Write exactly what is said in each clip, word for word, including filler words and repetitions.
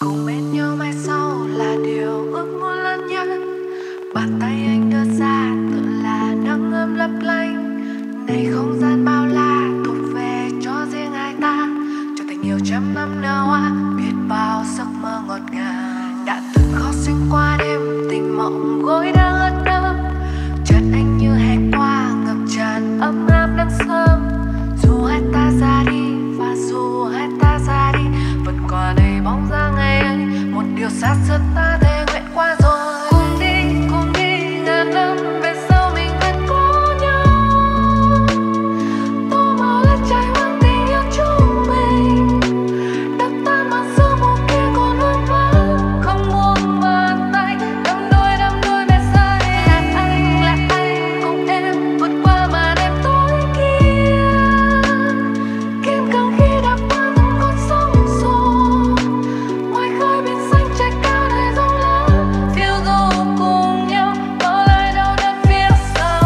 Cùng bên nhau mai sau là điều ước muốn lớn nhất. Bàn tay anh đưa ra tựa là nắng ấm lấp lánh. Này không gian bao la thuộc về cho riêng hai ta. Cho tình yêu trăm năm nở hoa, biết bao giấc mơ ngọt ngào. Đã từng khó xuyên qua đêm, tình mộng gối đang ướt đẫm. Chợt anh như hè qua ngập tràn ấm áp nắng sớm. Dù hai ta ra đi và dù hai ta ra đi, vẫn còn đây bóng dáng ngày ấy. Một điều xa xưa ta thề nguyện qua rồi. Cùng đi, cùng đi, ngàn năm về sau mình vẫn có nhau. Tô màu lá trái hoang tình yêu chúng mình. Đập tan màn sương mù kia còn vương vấn. Không buông bàn tay, đắm đuôi đắm đuôi về sai. Là anh, là anh cùng em vượt qua màn đêm tối kia. Kiên cường khi đạp qua từng con sóng xô. Ngoài khơi biển xanh trời cao đầy rộng lớn. Phiêu du cùng nhau, bỏ lại đau đớn phía sau.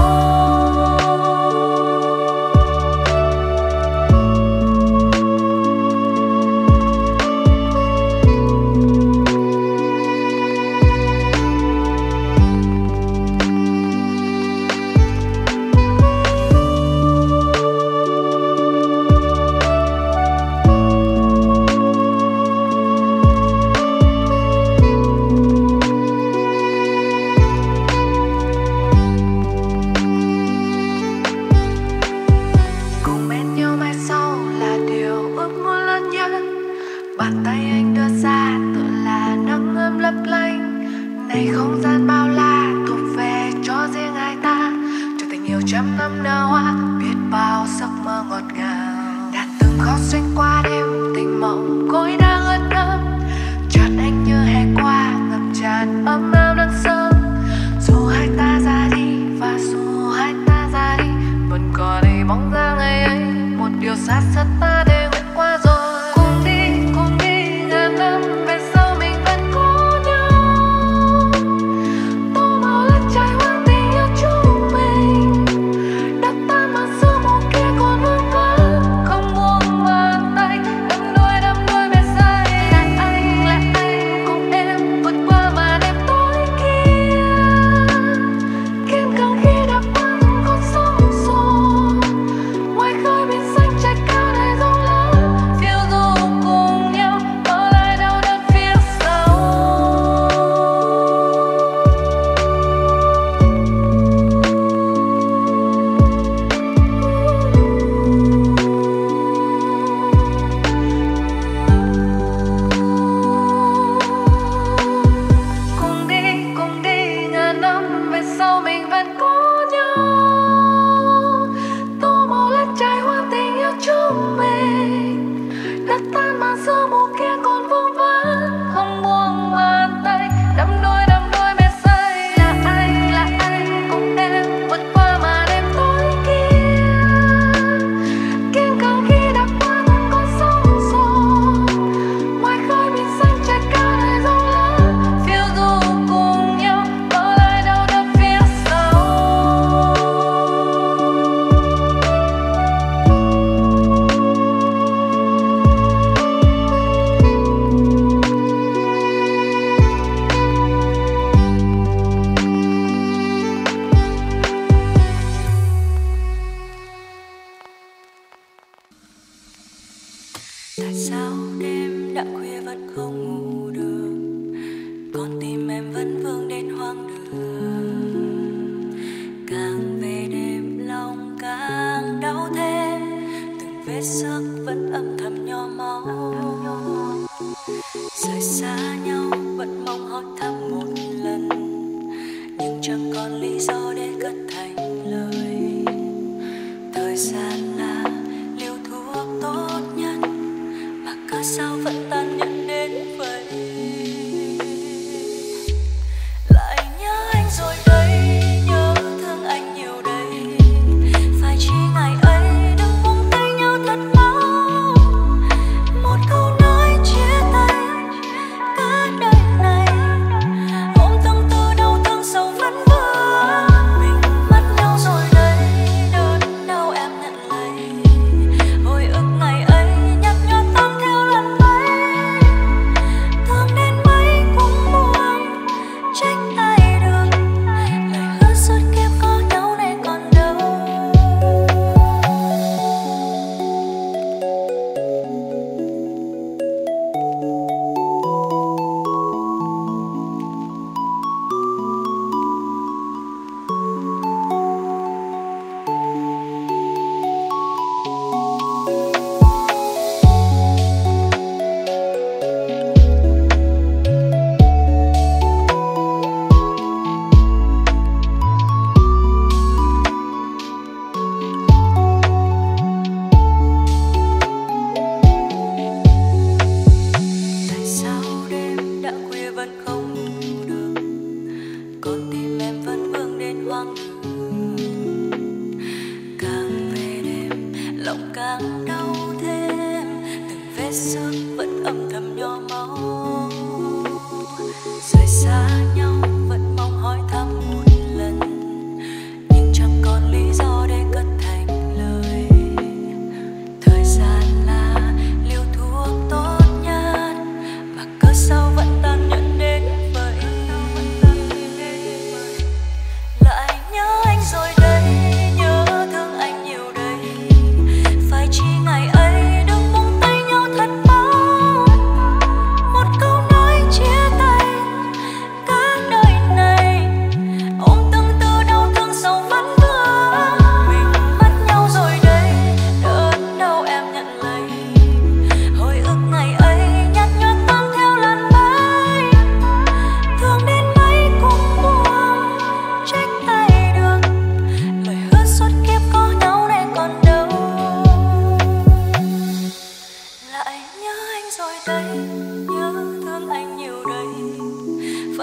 Cùng bên nhau mai sau là điều ước muốn lớn nhất. Bàn tay anh đưa ra tựa là nắng ấm lấp lánh. Này không gian bao la thuộc về cho riêng hai ta. Cho tình yêu trăm năm nở hoa, biết bao giấc mơ ngọt ngào. Đã từng khó xuyên qua đêm, tình mộng gối đang ướt đẫm. Chợt anh như hè qua ngập tràn ấm áp nắng sớm. Dù hai ta ra đi và dù hai ta ra đi, vẫn còn đây bóng dáng ngày ấy. Một điều xa xưa ta đều nguyện qua rồi. Cùng đi, cùng đi, ngàn năm về sau mình vẫn có nhau. Tô màu lá trái hoang tình yêu chúng mình. Đập tan màn sương mù kia còn vương vấn. Không buông bàn tay, đắm đuôi đắm đuôi về sai. Là anh, là anh cùng em vượt qua màn đêm tối kia. Kiên cường khi đạp qua từng con sóng xô. Ngoài khơi biển xanh trời cao đầy rộng lớn. Phiêu du cùng nhau, bỏ lại đau đớn phía sau. Cùng đi, cùng đi, ngàn năm về sau mình vẫn có nhau. Tô màu lá trái hoang tình yêu chúng mình. Đập tan màn sương mù kia còn vương vấn. Không buông bàn tay, đắm đuôi đắm đuôi mê say. Là anh, là anh cùng em vượt qua màn đêm tối kia. Kiên cường khi đạp qua từng con sóng xô. Ngoài khơi biển xanh trời cao đầy rộng lớn. Phiêu du cùng nhau, bỏ lại đau đớn phía sau. Tại sao đêm đã khuya vẫn không ngủ được, con tim em vẫn vương đến hoang đường. Càng về đêm lòng càng đau thế, từng vết xước vẫn âm thầm nho máu. Rời xa nhau vẫn mong hỏi thăm một lần, nhưng chẳng còn lý do để cất thành lời. Thời gian là liều thuốc tốt nhất, mà cớ sao vẫn tàn nhẫn đến vậy. Lại nhớ anh rồi đây, nhớ thương anh nhiều đây. Phải chi ngày ấy đừng buông tay nhau thật mau. Một câu nói chia tay cả đời này, ôm tâm tư đau thương sầu vẫn vương.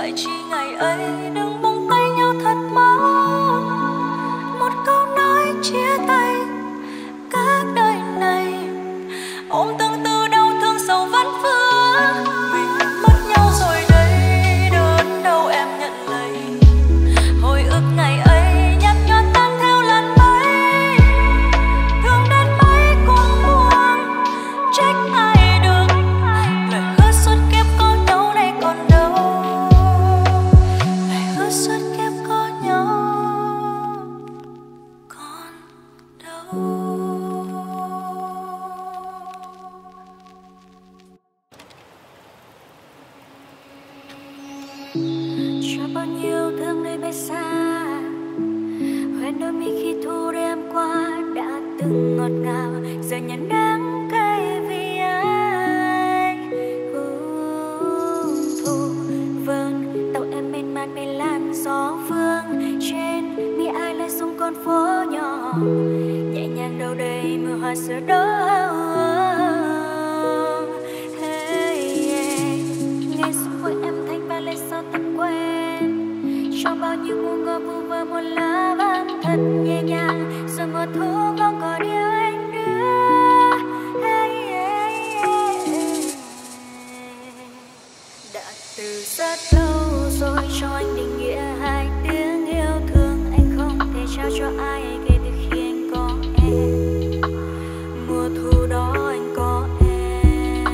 phải chi ngày ấy đừng buông tay nhau thật mau. Một câu nói chia tay cả đời này, ôm tương tư đau thương sầu vẫn vương. Mình mất nhau rồi đây, đớn đau em nhận lấy. Hồi ức ngày ấy nhạt nhòa tan theo làn mây, thương đến mấy cuồng buông trách ai được. Lời hứa suốt kiếp có nhau nay còn đâu, lời hứa suốt kiếp có nhau còn đâu. Cho bao nhiêu thương nơi bay xa, hoen đôi mi khi thu đêm qua đã từng ngọt ngào, giờ nhận đắng cay vì anh. Thu vâng tàu em mênh man mây lan gió vương, trên mi ai lại xuống con phố nhỏ, nhẹ nhàng đâu đây mưa hoa sữa đó. Trong bao nhiêu ngu ngơ vu vơ một lá vàng thật nhẹ nhàng, giờ mùa thu không còn yêu anh nữa. Hey, hey, hey. Đã từ rất lâu rồi cho anh định nghĩa hai tiếng yêu thương, anh không thể trao cho ai kể từ khi anh có em. Mùa thu đó anh có em,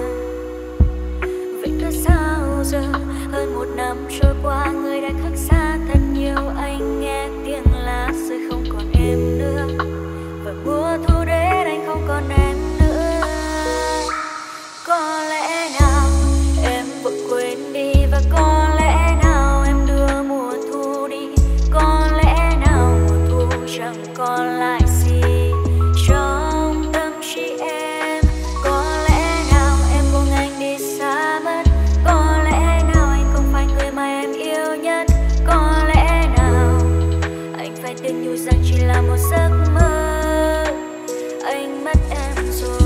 vậy cớ sao giờ hơn một năm trôi qua người đã khác xa thật nhiều. Anh nghe tiếng lá rơi không còn em nữa, và mùa thu đến anh không còn em nữa. Có lẽ nào em vội quên đi, và có lẽ nào em đưa mùa thu đi. Có lẽ nào mùa thu chẳng còn lại gì trong tâm trí em. Có lẽ nào em buông anh đi xa mất. Có lẽ nào anh không phải người mà em yêu nhất. Có lẽ nào anh phải tự nhủ rằng chỉ là một giấc mơ, anh mất em rồi.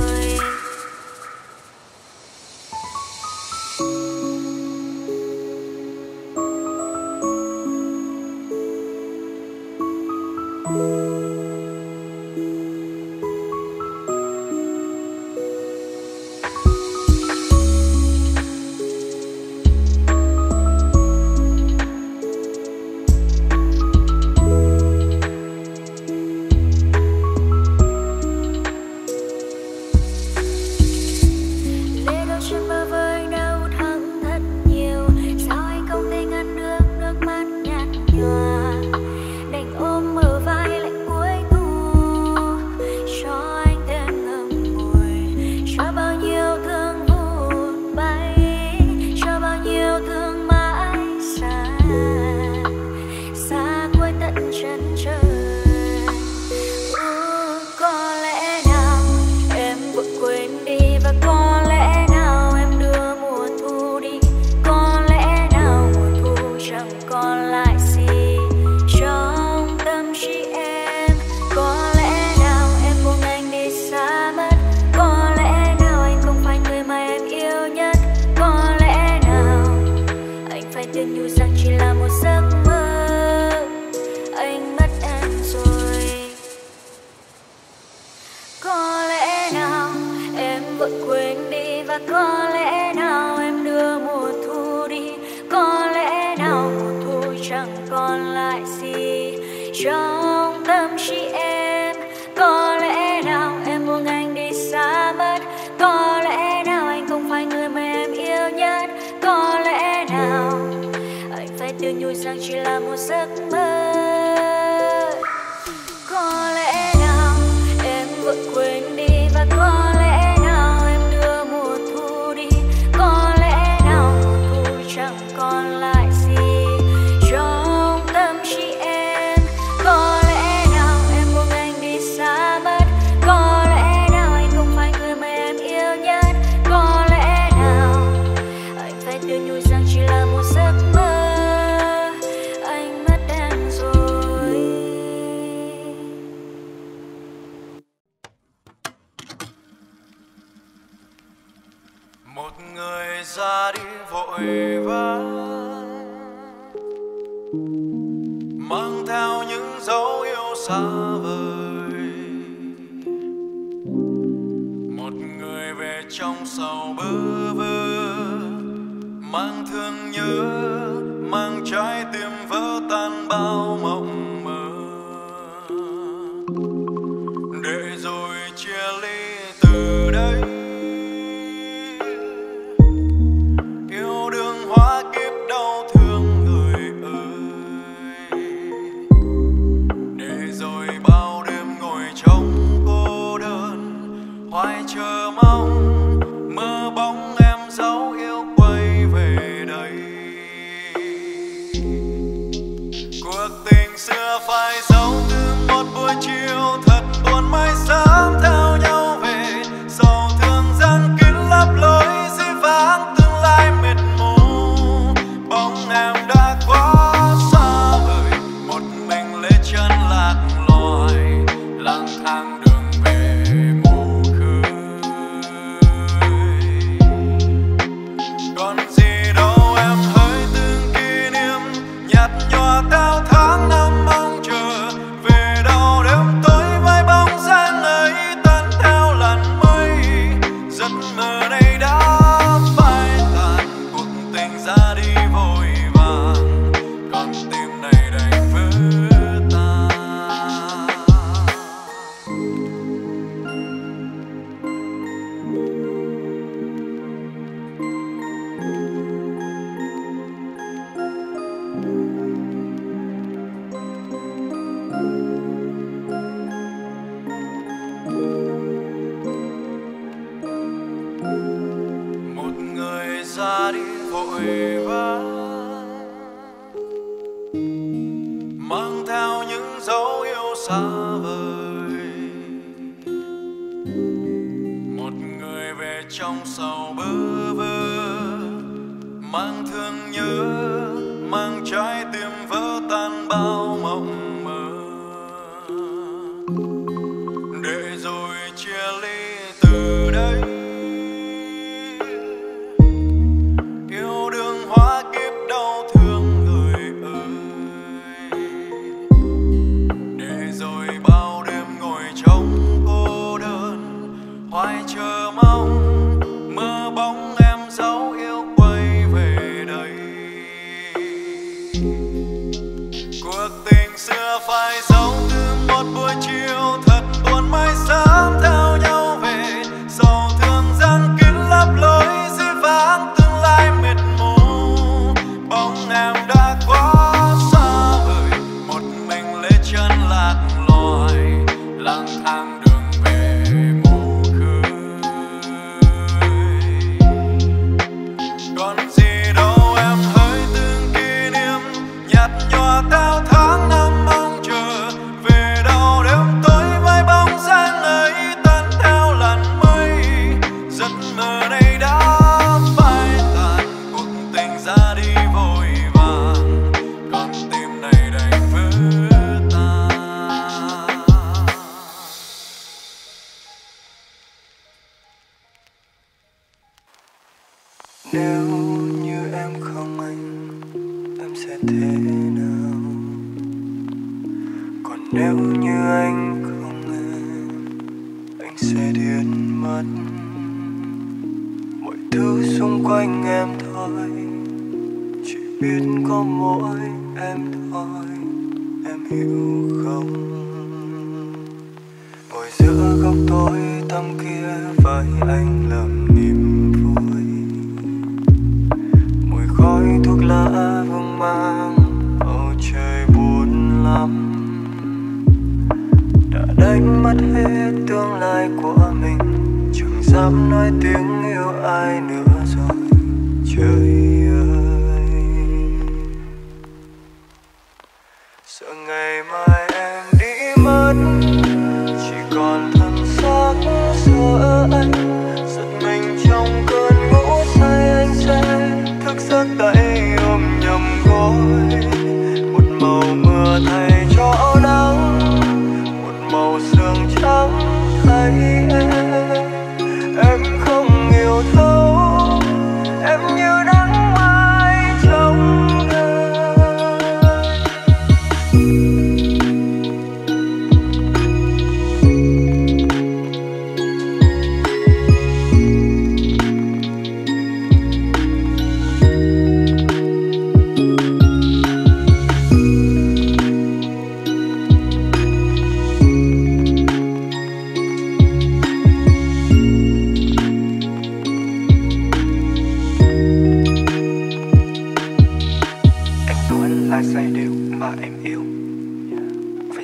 Một người ra đi vội vã mang theo những dấu yêu xa vời. Một người về trong sầu bơ vơ, mang thương nhớ, mang trái tim vỡ tan bao mộng mơ, để rồi chia ly từ đây. Yêu đương hóa kiếp đau thương người ơi, để rồi bao đêm ngồi trong cô đơn, hoài chờ mong mơ bóng em dấu yêu quay về đây. Cuộc tình xưa phải dấu từ một buổi chiều thật buồn mai sớm theo nhau về, sầu thương gian kín lấp lối dĩ vãng tương lai mịt mù. Bóng em đã quá xa vời, một mình lê chân lạc loài, lang thang đường về mù khơi. Còn gì đâu em hỡi từng kỷ niệm nhạt nhòa theo tháng năm mong chờ, về đâu đêm tối với bóng dáng ấy tan theo làn mây. Giấc mơ này đã phai tàn, cuộc tình ra đi vội vàng, con tim này đành vỡ tan. Một người ra đi vội vã, mang theo những dấu yêu xa vời. Một người về trong sầu bơ vơ, mang thương nhớ, mang trái tim vỡ tan bao mộng mơ, để rồi chia ly từ đây. Yêu đương hóa kiếp đau thương người ơi, để rồi bao đêm ngồi trong cô đơn, hoài chờ mong mơ bóng em dấu yêu quay về đây. Cuộc tình xưa phải dấu từ một buổi chiều thật buồn mai sớm theo nhau về, sầu thương gian kín lấp lối dĩ vãng tương lai mịt mù. Bóng em đã quá xa vời, một mình lê chân lạc loài, lang thang đường về mù khơi. Còn gì đâu em hỡi từng kỷ niệm nhạt nhòa theo tháng năm mong chờ, về đâu đêm tối với bóng dáng ấy tan theo làn mây. Giấc mơ này đã phai tàn, cuộc tình ra đi vội vàng, con tim này đành vỡ tan. Nếu như em không anh, em sẽ thế nào? Còn nếu như anh không em, anh sẽ điên mất. Mọi thứ xung quanh em thôi, chỉ biết có mỗi em thôi, em hiểu không? Ngồi giữa góc tối tăm kia với anh lầm niềm vui, mùi khói thuốc lá vương mang, bầu trời buồn lắm. Đã đánh mất hết tương lai của mình, chẳng dám nói tiếng yêu ai nữa rồi, trời ơi. Sợ ngày mai em đi mất, chỉ còn thân xác giữa anh. Giật mình trong cơn ngủ say, anh sẽ thức giấc tay ôm nhầm gối. Một màu mưa thay cho nắng, một màu sương trắng thay em. Em không yêu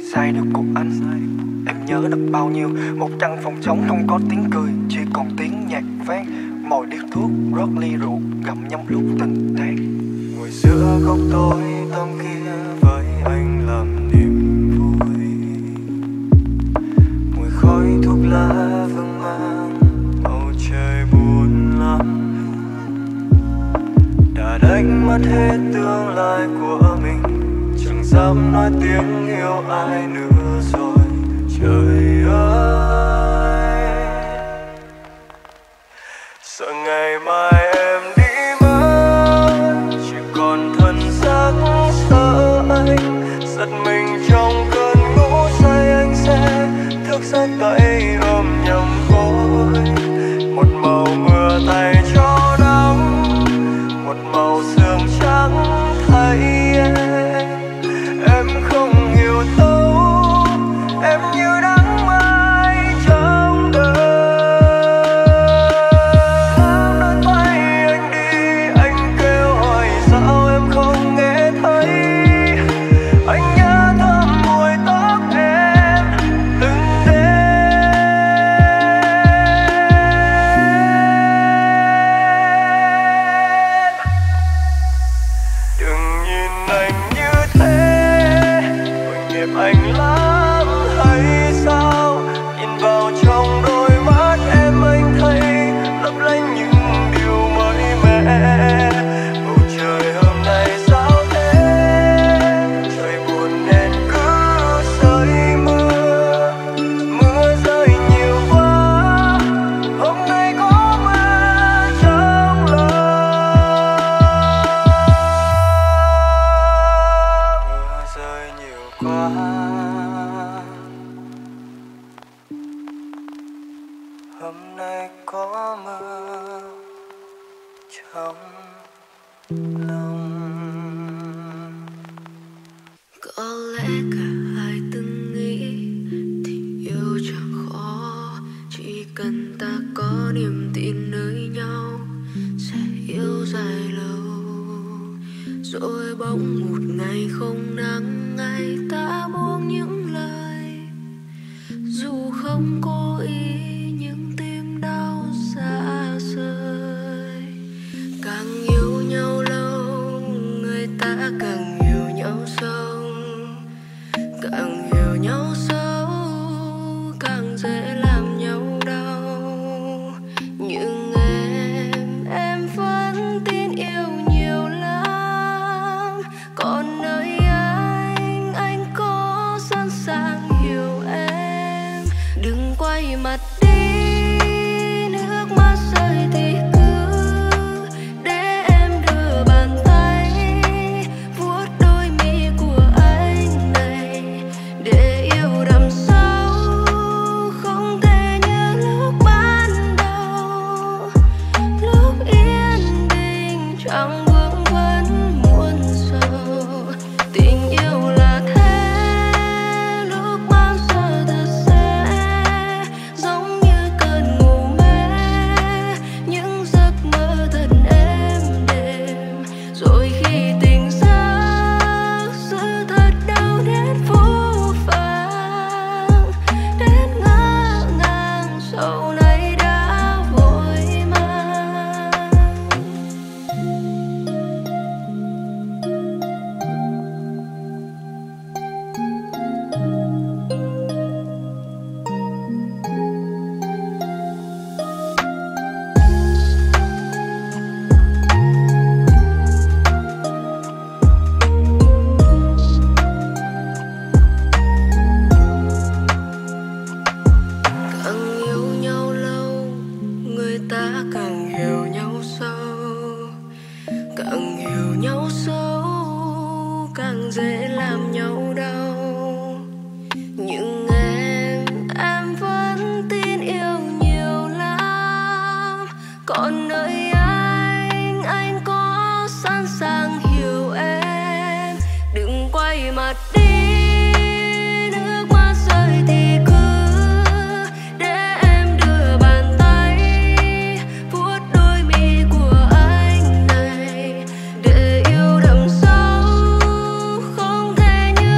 sai được của anh. Em nhớ được bao nhiêu, một căn phòng trống không có tiếng cười, chỉ còn tiếng nhạc vang. Mồi điếu thuốc, rót ly rượu, gặm nhấm lúc tình tan. Ngồi giữa góc tối tăm kia với anh làm niềm vui. Mùi khói thuốc lá vương mang, bầu trời buồn lắm. Đã đánh mất hết tương lai của mình, chẳng dám nói tiếng yêu ai nữa rồi. Trời ơi, sợ ngày mai em đi mất, chỉ còn thân xác sợ anh. Giật mình trong cơn ngủ say, anh sẽ thức giấc tay ôm nhầm gối. Một màu mưa thay cho nắng, một màu sương trắng thay em. Em không hiểu thấu, em như nắng mai trong đời. Em nắm tay anh đi, anh kêu hỏi sao em không nghe thấy. Anh nhớ thơm mùi tóc em từng đêm. Đừng nhìn anh như thế, tội nghiệp anh lắm hay sao? Nhìn vào trong đôi mắt em anh thấy lấp lánh những điều mới mẻ. Bầu trời hôm nay sao thế, trời buồn nên cứ rơi mưa. Mưa rơi nhiều quá, hôm nay có mưa trong lòng. Mưa rơi nhiều quá, hôm nay có mưa trong lòng. Có lẽ cả hai từng nghĩ tình yêu chẳng khó, chỉ cần ta có niềm tin nơi nhau sẽ yêu dài lâu. Rồi bỗng một ngày không nắng, ngày ta buông những lời dù không cố ý, nhưng tim đau xa rời. Càng yêu nhau lâu, người ta càng hiểu nhau sâu. Càng hiểu nhau sâu, càng dễ làm nhau đau. Nhưng em, em vẫn tin yêu nhiều lắm. Còn nơi anh, anh có sẵn sàng hiểu em. Đừng quay mặt đi, nước mắt rơi thì cứ để em đưa bàn tay vuốt đôi mi của anh này. Để yêu đậm sâu, không thể như lúc ban đầu. Lúc yên bình chẳng vương vấn muôn sầu. Tình yêu là thế, lúc bao giờ thật sẽ giống như cơn ngủ mê. Những giấc mơ thật êm đềm, rồi khi tỉnh giấc sự thật đau đến phũ phàng. Đến ngỡ ngàng sau này đã vội mang. Càng yêu nhau lâu, người ta càng hiểu nhau sâu. Càng hiểu nhau sâu, càng dễ làm nhau đau. Nhưng em, em vẫn tin yêu nhiều lắm. Còn nơi anh, anh có sẵn sàng hiểu em. Đừng quay mặt đi, nước mắt rơi thì cứ để em đưa bàn tay vuốt đôi mi của anh này. Để yêu đậm sâu, không thể như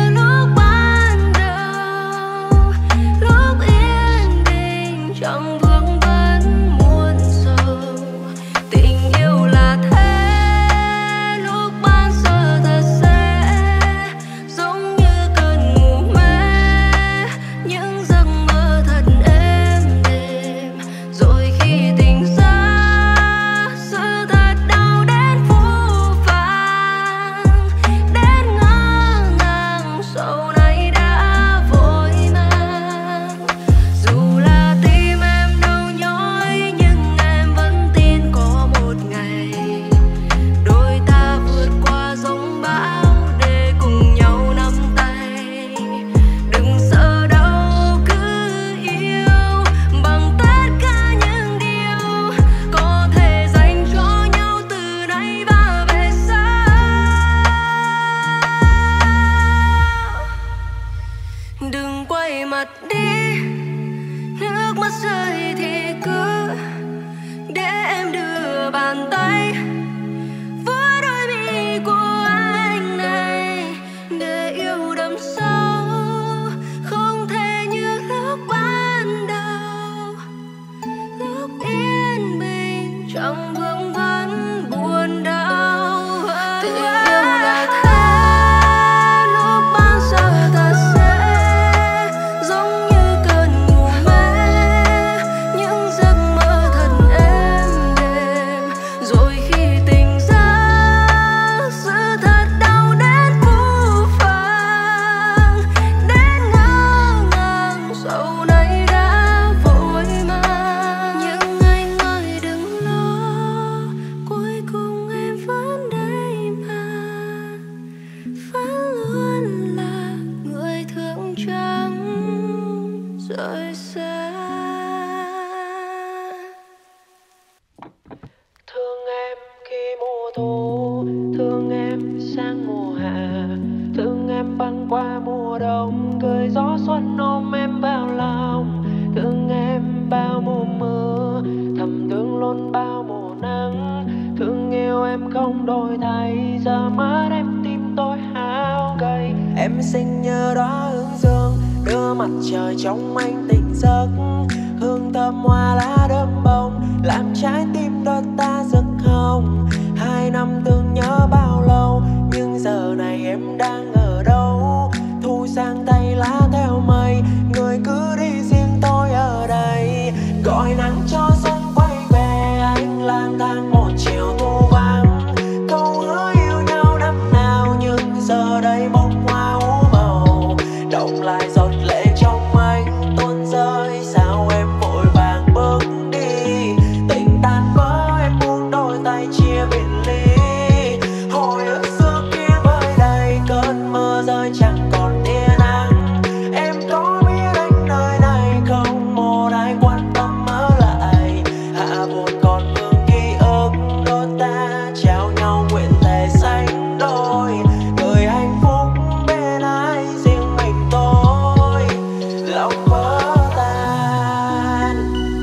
sang mùa hạ, thương em băng qua mùa đông, cười gió xuân ôm em vào lòng. Thương em bao mùa mưa, thầm thương luôn bao mùa nắng. Thương yêu em không đổi thay, giờ mắt em tim tôi hao gầy. Em xinh như đóa hướng dương, đưa mặt trời trong anh tỉnh giấc. Hương thơm hoa lá đơm bông, làm trái tim đôi ta rực hồng. Hai năm thương nhớ bao lâu, nhưng giờ này em đang ở đâu? Thu sang tay lá theo mây, người cứ đi riêng tôi ở đây. Gọi nắng cho xuân quay về, anh lang thang một chiều thu vắng. Câu hứa yêu nhau năm nào, nhưng giờ đây bông hoa ú màu. Động lại giọt lệ trong anh tuôn rơi, sao em vội vàng bước đi. Tình tan vỡ em buông đôi tay chia biệt ly. Hồi ức xưa kia vơi đầy, cơn mưa rơi chẳng còn tia nắng. Em có biết anh nơi này không, một ai quan tâm ở lại. Hạ buồn còn vương ký ức, đôi ta trao nhau nguyện thề sánh đôi. Người hạnh phúc bên ai riêng mình tôi, lòng vỡ tan.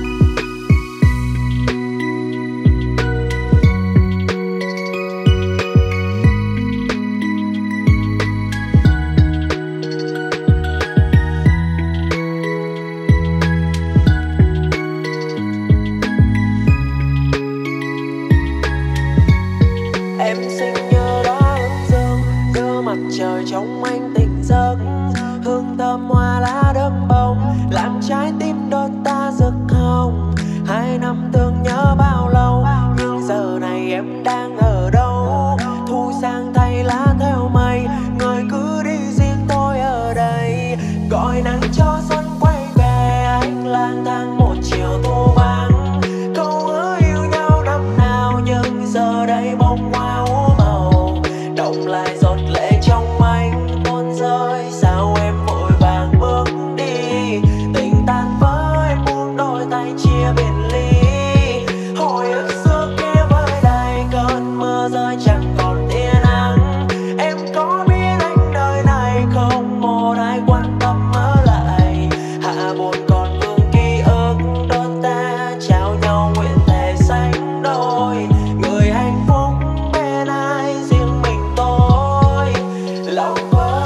Em xinh như đóa hướng dương, đưa mặt trời trong anh tỉnh giấc. Hương thơm hoa lá đơm bông, làm trái tim đôi ta rực hồng. Hai năm thương nhớ bao lâu, nhưng giờ này em đang ở đâu? Thu sang thay lá theo mây, người cứ đi riêng tôi ở đây. Gọi nắng cho xuân quay về, anh lang thang một chiều thu vắng. Câu hứa yêu nhau năm nào, nhưng giờ đây bông hoa ú màu. Động lại giọt lệ trong anh tuôn rơi, sao em vội vàng bước đi. Tình tan vỡ em buông đôi tay chia biệt ly. Hồi ức xưa kia vơi đầy, cơn mưa rơi chẳng còn tia nắng. Em có biết anh nơi này không, một ai quan tâm ở lại. Hạ buồn còn vương ký ức, đôi ta trao nhau nguyện thề sánh đôi. Người hạnh phúc bên ai riêng mình tôi, lòng vỡ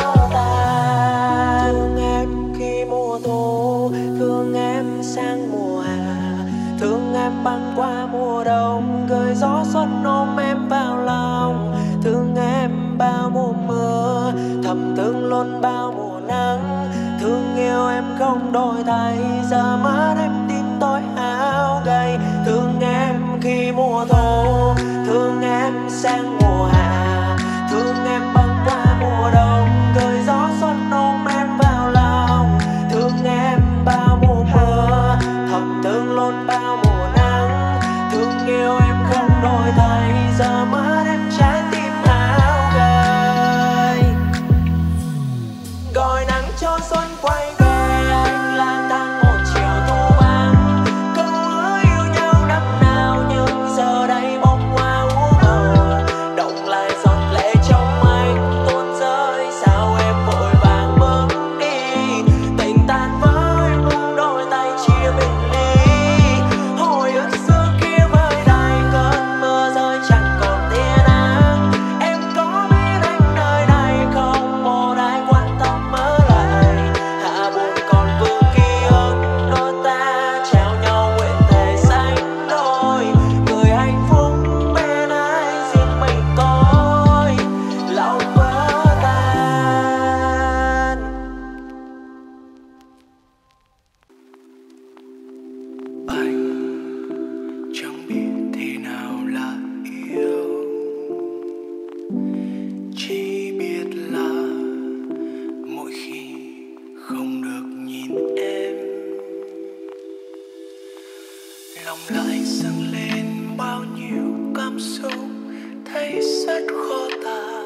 tan. Thương em khi mùa thu, thương em sang mùa hạ, thương em băng qua mùa đông, cười gió xuân ôm em vào lòng. Thương em bao mùa mưa, thầm thương luôn bao mùa nắng. Thương yêu em không đổi thay, giờ mắt em tim tôi hao gầy. Thương em khi mùa thu, thương em sang mùa hạ, thương em băng qua mùa đông, cười gió xuân ôm em vào lòng. Thương em bao mùa mưa, thầm thương luôn bao mùa nắng. Thương yêu em không đổi thay, giờ mắt em trái tim hao gầy. Gọi nắng cho xuân quay về, anh lang thang một chiều thu vắng. Câu hứa yêu nhau năm nào, nhưng giờ đây bông hoa ú màu. Động lại giọt lệ trong anh tuôn rơi, sao em vội vàng bước đi. Tình tan vỡ em buông đôi tay chia biệt ly. Hồi ức xưa kia vơi đầy, cơn mưa rơi chẳng còn tia nắng. Em có biết anh nơi này không, một ai quan tâm ở lại. Hạ buồn còn vương ký ức, đôi ta trao nhau nguyện thề sánh đôi. Người hạnh phúc bên ai riêng mình tôi, lòng vỡ tan. Anh chẳng biết thế nào là yêu, chỉ biết là mỗi khi không được nhìn em, lòng lại dâng lên bao nhiêu cảm xúc thấy rất khó tả.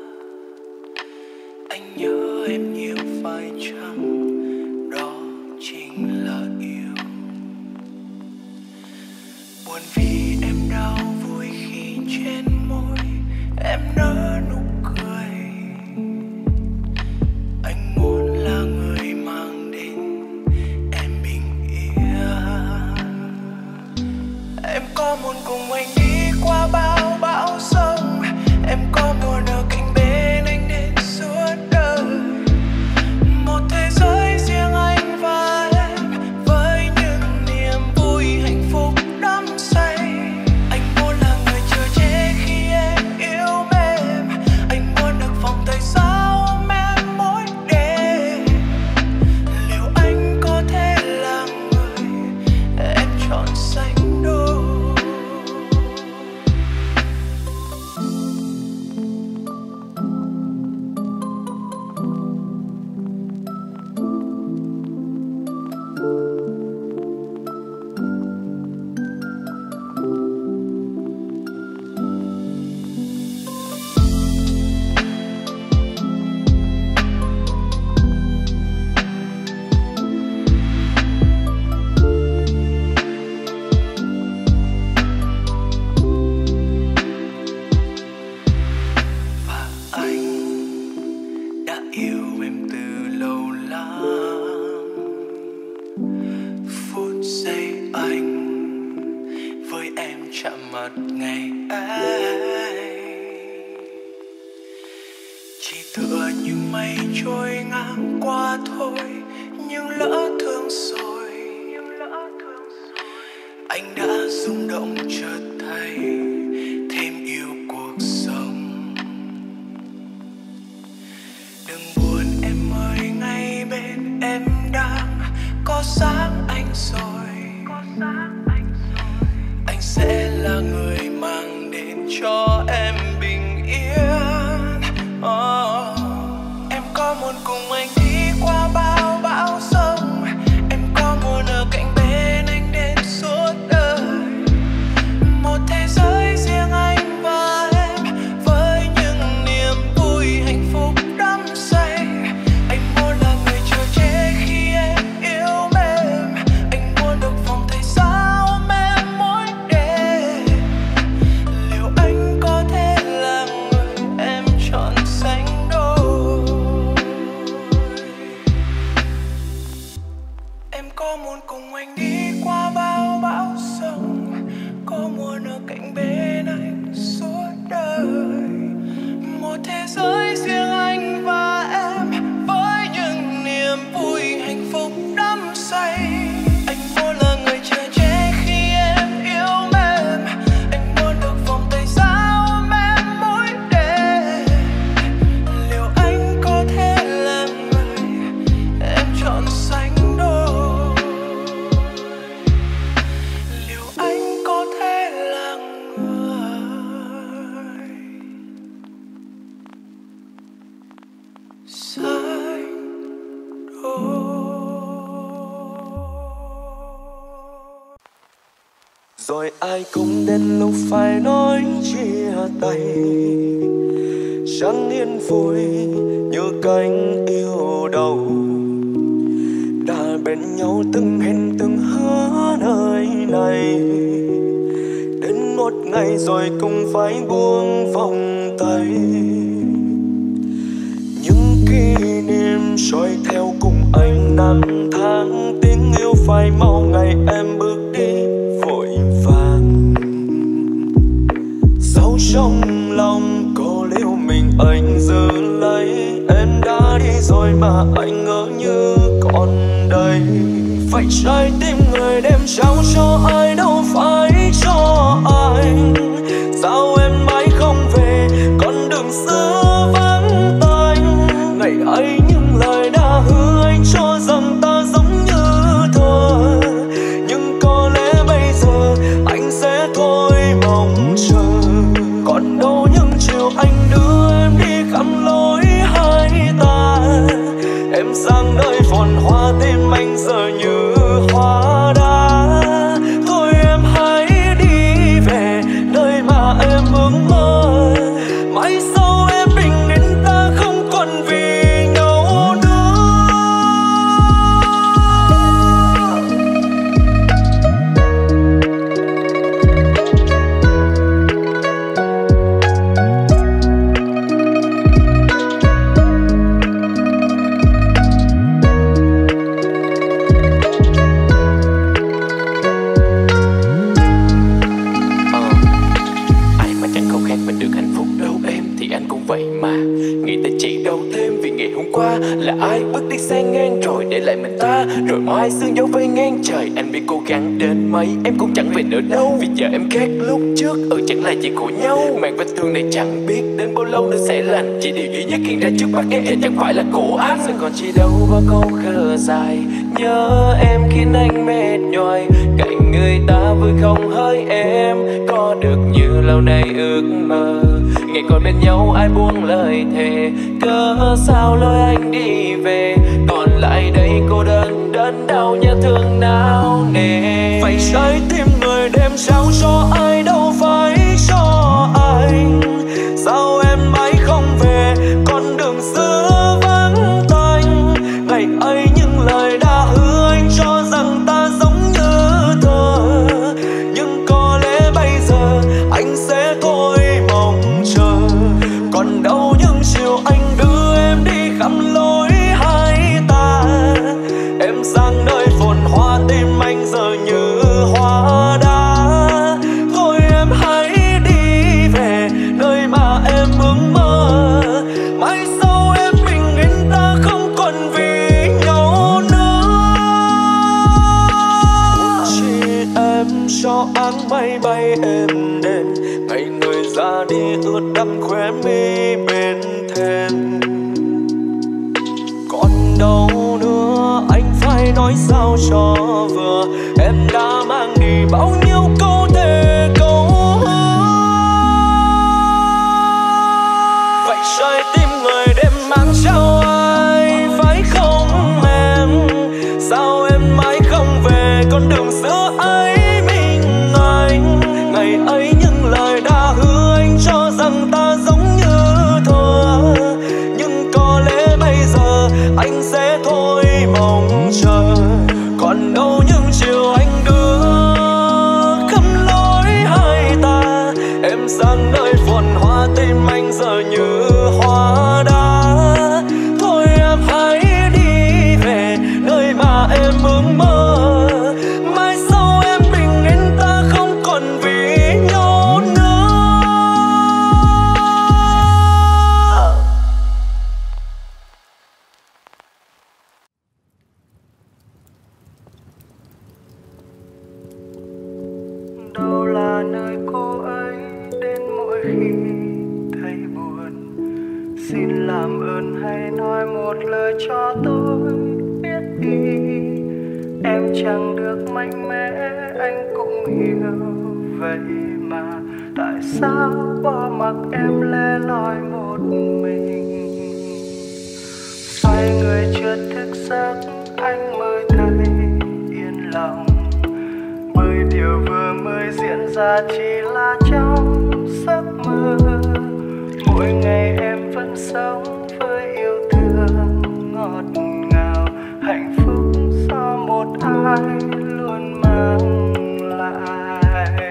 Anh nhớ em nhiều phải chăng, đó chính là yêu. Buồn vì em đau, vui khi trên môi em nở nụ cười. Anh muốn là người mang đến em bình yên. Em có muốn cùng anh đi qua bao bão giông, em có muốn ở cạnh bên anh đến suốt đời. Một thế giới riêng anh và em với những niềm vui hạnh phúc đắm say. Anh muốn là người chờ che khi em yêu mềm, anh muốn được vòng tay sao ôm em mỗi đêm. Liệu anh có thể là người em chọn sánh đôi? Rồi ai cũng đến lúc phải nói chia tay, chẳng yên vui như cánh yêu đầu. Đã bên nhau từng hẹn từng hứa nơi này, đến một ngày rồi cũng phải buông vòng tay. Những kỷ niệm trôi theo cùng anh năm tháng, tiếng yêu phai mau ngày em bước đi vội vàng. Sâu trong lòng có liêu mình anh giữ lấy, em đã đi rồi mà anh ngỡ như còn đây. Vậy trái tim người đem trao cho ai đâu phải cho anh. Sao em mãi không về con đường xưa vắng tanh. Ngày ấy những lời đã hứa anh cho rằng ta giống như thơ, nhưng có lẽ bây giờ anh sẽ thôi mong chờ. Còn đâu những chiều anh đưa em đi khắp lối hai ta, em sang nơi phồn hoa tim anh giờ như hoa đá. Thôi em hãy hạnh phúc đâu em thì anh cũng vậy mà. Nghĩ tới chị đâu thêm vì ngày hôm qua là ai bước đi xe ngang rồi để lại mình ta. Rồi mai sương dấu vây ngang trời, anh biết cố gắng đến mấy em cũng chẳng về nữa đâu. Vì giờ em khác lúc trước, ừ chẳng là gì của nhau. Mang vết thương này chẳng biết đến bao lâu nữa sẽ lành. Chỉ điều duy nhất hiện ra trước mắt em thì chẳng phải là cổ anh. Giờ còn chi đâu bao câu khờ dài, nhớ em khiến anh mệt nhoài. Cạnh người ta vui không hỡi em, có được như lâu nay ước mơ. Ngày còn bên nhau ai buông lời thề, cớ sao lối anh đi về. Còn lại đây cô đơn đớn đau nhớ thương nao nề. Phải trái tim người đem trao cho ai đâu phải cho anh. Sao em mãi không về, con đường xưa vắng tanh. Ngày ấy những lời đã hứa anh cho rằng ta giống như thơ. Nhưng có lẽ bây giờ anh sẽ thôi mong chờ. Còn đâu những chiều anh đưa em đi khắp lối hai ta. Em sang nơi phồn hoa tim anh giờ như hoa đá. Thôi em hãy đi về nơi mà em ước mơ. Mai sau em mình anh ta không còn vì nhau nữa. Chỉ em cho áng mây bay êm đềm, ngày người ra đi ướt đẫm khóe mi bên thềm. Còn đâu nữa anh phải nói sao cho vừa. Em đã mang đi bao nhiêu câu thề câu hứa. Vậy trái tim người đem mang trao ai phải không em? Sao em mãi không về con đường xưa ấy mình anh? Ngày ấy những lời đã hứa anh cho rằng ta giống như thơ. Nhưng có lẽ bây giờ anh sẽ thôi mong chờ. Còn đâu những chiều anh đưa khắp lối hai ta. Em sang nơi phồn hoa tim anh giờ như hoa đá. Thôi em hãy đi về nơi mà em ước mơ. Mai sau em bình yên ta không còn vì nhau nữa. Đâu là nơi cô ấy đến mỗi khi thấy buồn. Xin làm ơn hãy nói một lời cho tôi biết đi. Em chẳng được mạnh mẽ anh cũng hiểu. Vậy mà tại sao bỏ mặc em lẻ loi một mình. Xoay người chợt thức giấc anh mới thấy yên lòng. Bởi điều vừa mới diễn ra chỉ là trong giấc mơ. Mỗi ngày em vẫn sống với yêu thương ngọt ngào. Hạnh phúc do một ai luôn mang lại.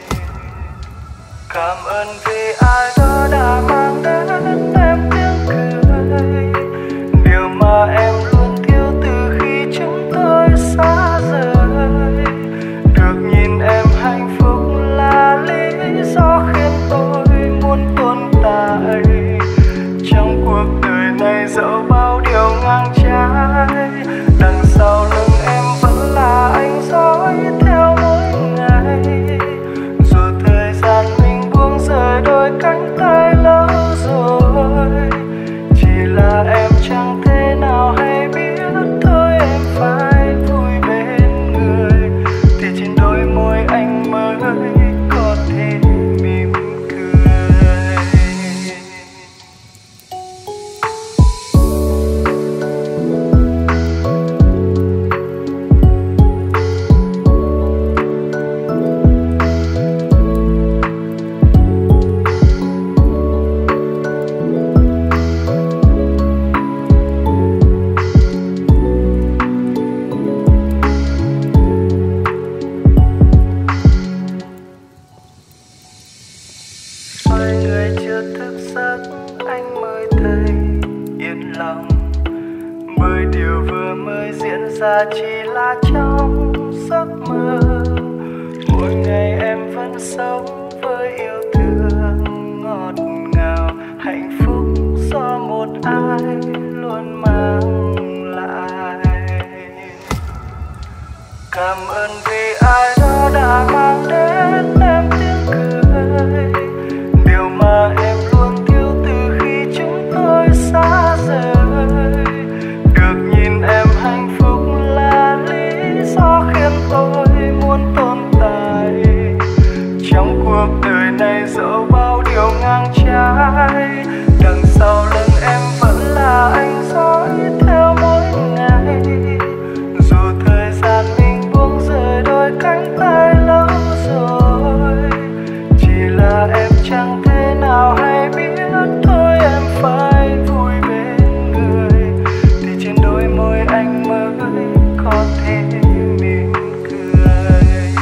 Cảm ơn vì ai đó đã mang đến em tiếng cười. Điều mà em luôn thiếu từ khi chúng tôi xa rời. Được nhìn em hạnh phúc là lý do khiến tôi muốn tồn tại. Trong cuộc đời này dẫu bao điều ngang trái, đằng sau lưng em vẫn là anh dõi theo mỗi ngày. Dù thời gian mình buông rời đôi cánh tay lâu rồi, chỉ là em chẳng thể nào hay biết thôi em phải vui bên người. Thì trên đôi môi anh mới có thể mỉm cười. Xoay người chưa thức giấc anh mới thấy yên lòng. Bởi điều vừa mới diễn ra chỉ là trong giấc mơ. Mỗi ngày em vẫn sống với yêu thương ngọt trái. Đằng sau lưng em vẫn là anh dõi theo mỗi ngày. Dù thời gian mình buông rời đôi cánh tay lâu rồi, chỉ là em chẳng thể nào hay biết thôi em phải vui bên người, thì trên đôi môi anh mới có thể mỉm cười.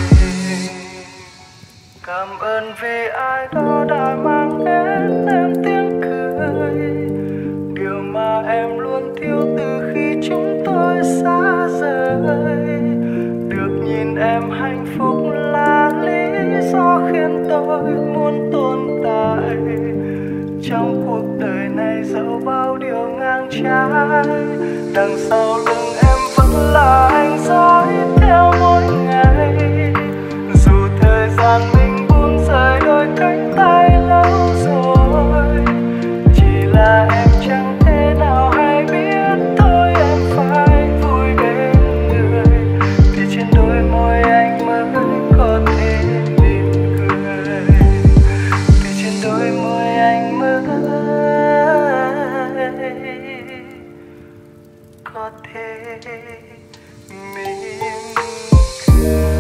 Cảm ơn vì ai đó đã mang đến em tiếng cười, điều mà em luôn thiếu từ khi chúng tôi xa rời. Được nhìn em hạnh phúc là lý do khiến tôi muốn tồn tại trong cuộc đời này, dẫu bao điều ngang trái. Đằng sau lưng em vẫn là anh dõi theo mỗi ngày. Dù thời gian mình buông rời đôi cánh tay lâu rồi, chỉ là em chẳng thể nào hay biết thôi em phải vui bên người, thì trên đôi môi anh mới có thể mỉm cười, thì trên đôi môi anh mới có thể mỉm cười.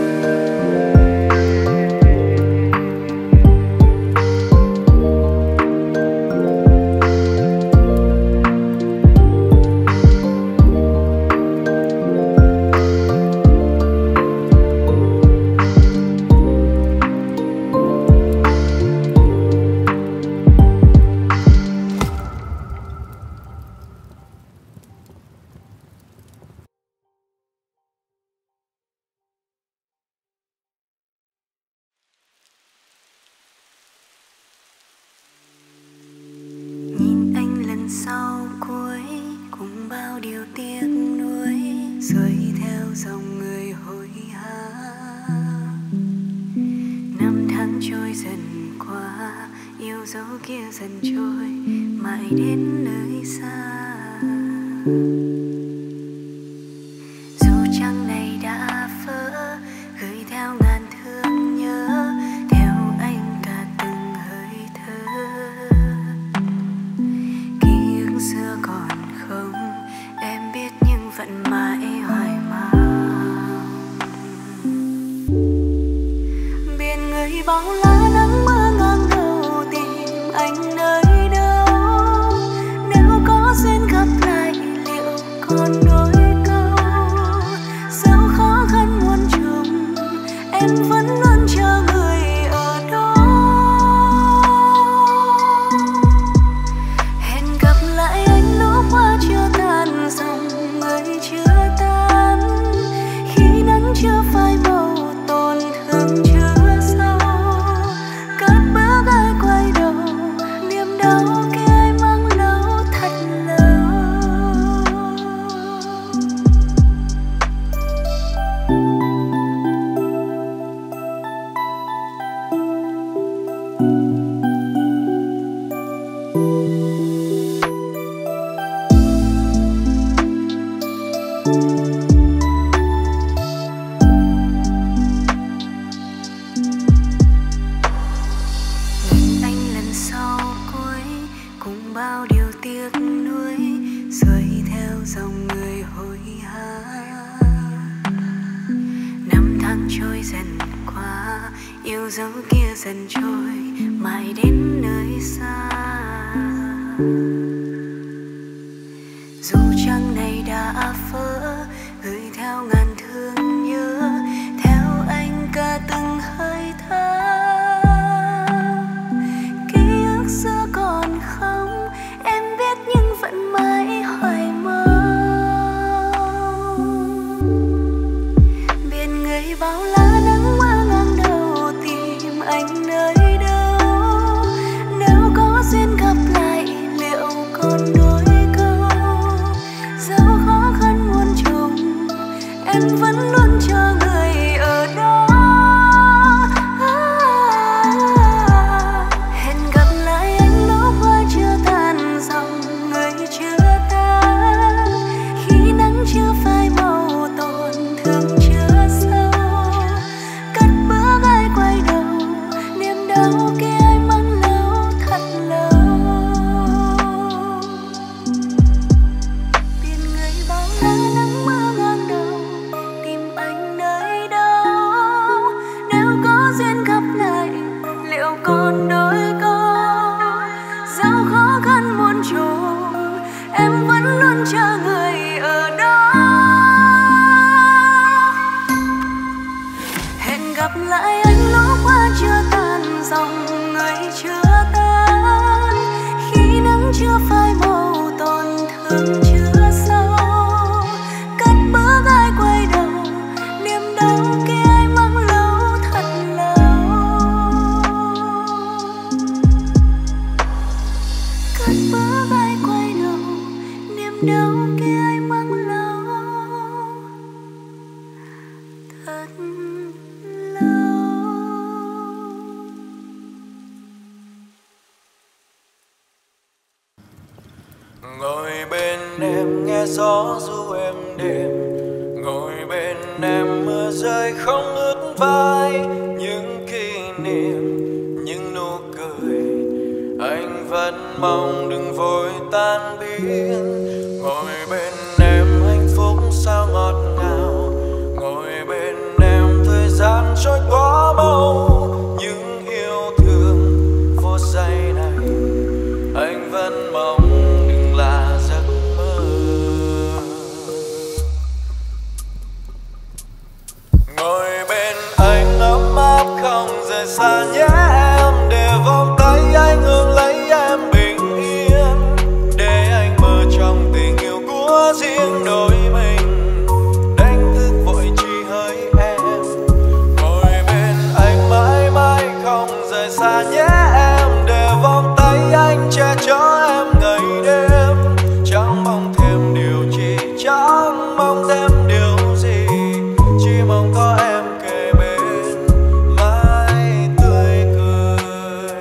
Nhìn anh lần sau cuối cùng bao điều tiếc nuối, xuôi theo dòng người hối hả. Năm tháng trôi dần qua, yêu dấu kia dần trôi, mãi đến nơi xa. Dù trăng này đã vỡ, gửi theo ngàn thương nhớ, theo anh cả từng hơi thở. Ký ức xưa còn không, em biết nhưng vẫn mãi hoài mong. Biển người bao la nắng mưa ngang đầu, tìm anh nơi đâu? Nếu có duyên gặp lại liệu còn đôi câu? Dẫu khó khăn muôn trùng, em vẫn luôn chờ người ở đó. Hẹn gặp lại anh lúc hoa chưa tàn, dòng người chưa tan, khi nắng chưa phai màu, tổn thương chưa sâu. Cất bước ai quay đầu, niềm đau kia ai mang lâu thật lâu. Nhìn anh lần sau cuối cùng bao điều tiếc nuối, xuôi theo dòng người hối hả. Năm tháng trôi dần qua, yêu dấu kia dần trôi, mãi đến nơi xa. Dù trăng này đã vỡ, gửi theo ngàn thương nhớ, theo anh cả từng hơi thở. Ký ức xưa còn không, em biết nhưng vẫn mãi hoài mong. Biển người bao la nắng mưa ngang đầu, tìm anh nơi đâu? đâu kia anh mang lâu thật lâu. Ngồi bên em nghe gió ru êm đềm, ngồi bên em mưa rơi không ướt vai. Những kỷ niệm, những nụ cười anh vẫn mong đừng vội tan biến. Ngồi bên em hạnh phúc sao ngọt ngào, ngồi bên em thời gian trôi quá mau. Những yêu thương vô giây này anh vẫn mong đừng là giấc mơ. Ngồi bên anh ấm áp không rời xa nhé em, để vòng tay anh ôm lấy em bình yên, để anh mơ trong tình yêu của riêng đôi mình, đánh thức vội chỉ hỡi em. Ngồi bên anh mãi mãi không rời xa nhé em, để vòng tay anh che chở em ngày đêm. Chẳng mong thêm điều chi, chẳng mong thêm điều gì, chỉ mong có em kề bên mãi tươi cười.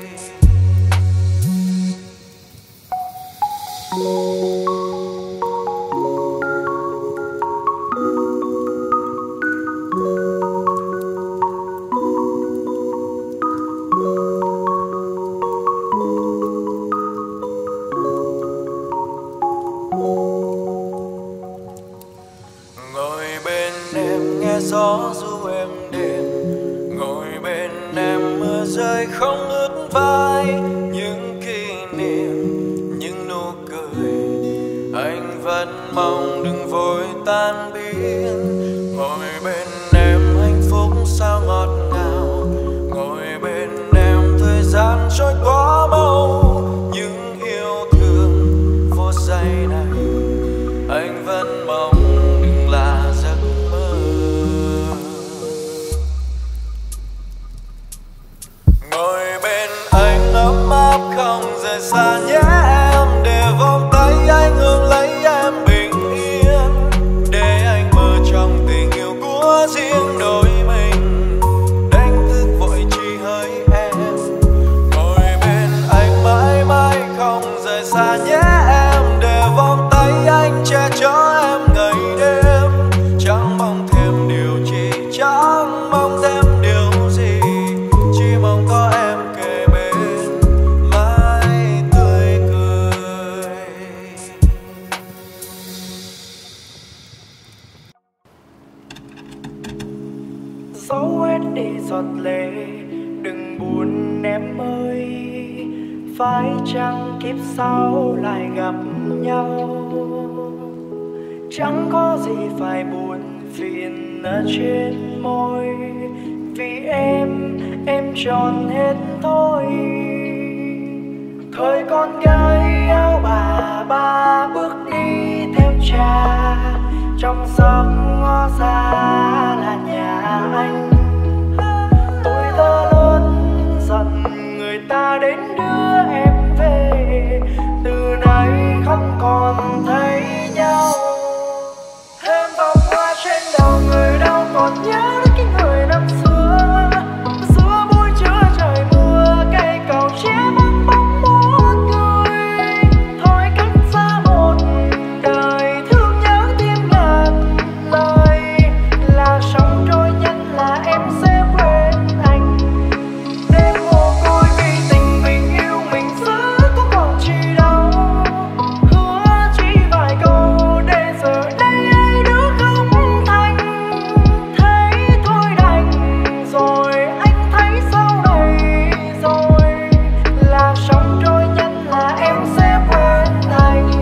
Ngồi bên em nghe gió ru êm đềm, ngồi bên em mưa rơi không ướt vai. Những kỷ niệm, những nụ cười anh vẫn mong đừng vội tan biến. Ngồi bên em hạnh phúc sao ngọt ngào, ngồi bên em thời gian trôi quá mau. Những yêu thương vô giây này anh vẫn mong đừng là giấc mơ. Ngồi bên anh ấm áp không rời xa nhé em, để vòng tay anh ôm lấy em bình yên, để anh mơ trong tình yêu của riêng đôi mình, đánh thức vội chỉ hỡi em. Ngồi bên anh mãi mãi không rời xa nhé em, để vòng tay anh che chở em ngày đêm. Chẳng mong thêm điều chi, chẳng mong thêm điều gì, chỉ mong có em kề bên mãi tươi cười. Dấu hết đi giọt lệ, đừng buồn em ơi. Phải chăng kiếp sau lại gặp nhau, chẳng có gì phải buồn phiền ở trên môi. Vì em, em tròn hết thôi. Thời con gái áo bà ba bước đi theo cha, trong giấc ngõ xa là nhà anh. Tuổi thơ lớn dần người ta đến đưa em về, từ nay không còn thấy nhau. Thêm vòng hoa trên đầu người đâu còn nhớ đến cái người năm xưa. Giữa buổi trưa trời mưa, cây cầu che vắng bóng một người. Thôi cách xa một đời, thương nhớ tim ngàn lời. Là sống trôi nhanh là em sẽ quên anh. Đêm mồ côi vì tình mình yêu mình giữ có còn chi đâu. Hứa chỉ vài câu để giờ đây ai đứa không thành. Thấy thôi đành rồi, anh thấy sau này rồi. Là sống trôi nhanh là em sẽ quên anh.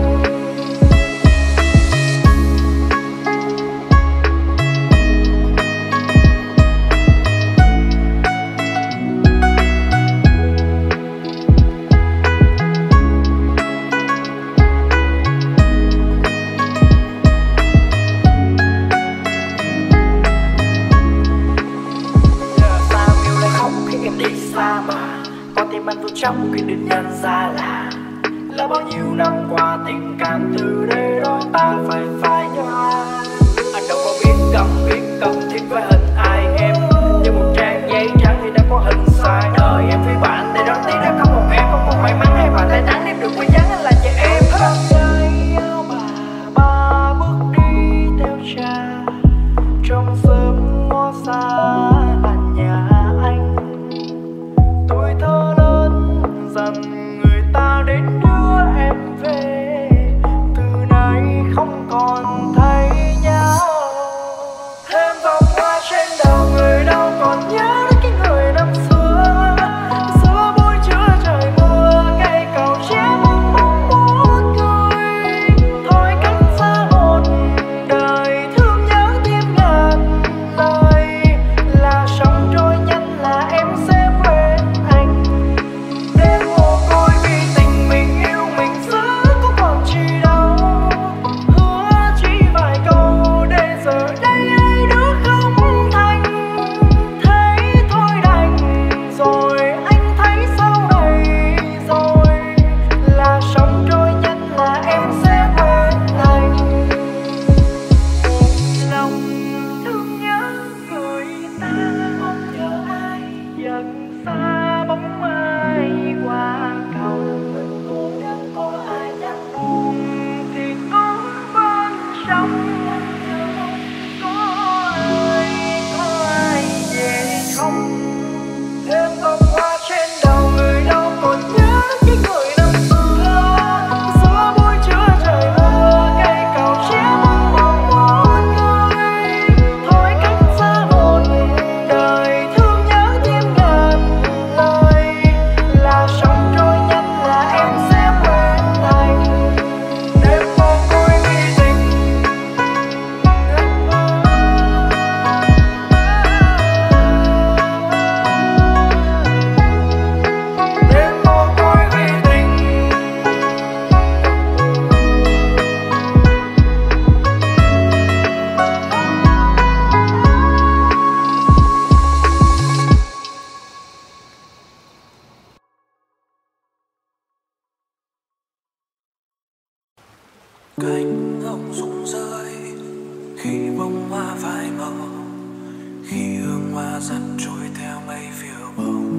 Sao yêu lại khóc khi em đi xa mà con tim anh vô trong khi được nhận ra là là bao nhiêu năm qua tình cảm từ đây rồi ta phải phải nhau. Anh đâu có biết cần biết cần thiết với hình ai em, như một trang giấy trắng thì đã có hình sai đời em. Vì bạn để đón tiếc đã không một em, không còn may mắn hay bạn tay nắng em được với dáng anh là chị em. Gái áo bà ba bước đi theo cha trong sớm ngõ xa là nhà anh. Tuổi thơ lớn dần người ta đến đưa em về, từ nay không còn thấy nhau. Thêm vòng hoa trên đầu người đâu còn nhớ đến cái người năm xưa. Xưa buổi trưa trời mưa, cây cầu che mong mong muốn cười. Thôi cách xa một đời thương nhớ tim ngàn lời. Là sóng trôi nhanh là em sẽ quên anh. Đêm mồ côi vì tình mình yêu mình giữ có còn chi đâu. Hứa chỉ vài câu để giờ đây ai đứa không thành. Thấy thôi đành rồi anh thấy sau này rồi. Là sóng trôi nhanh là em sẽ quên anh. Lòng thương nhớ người ta mong nhớ ai dần xa bóng ai qua cầu. Mình cũng đang có ai nhắc buồn thì có bên trong. Có ai, có ai về không? Thêm vòng hoa trên đầu người đâu còn nhớ cái người năm xưa. Xưa buổi trưa trời mưa, cây cầu che mong mong muốn người. Thôi cách xa một đời thương nhớ tim ngàn lời. Là sóng trôi nhanh là em sẽ quên anh. Đêm mồ côi vì tình. Đêm mồ côi vì tình. Cánh hồng rụng rơi khi bông hoa phai màu, khi hương hoa dần trôi theo mây phiêu bồng.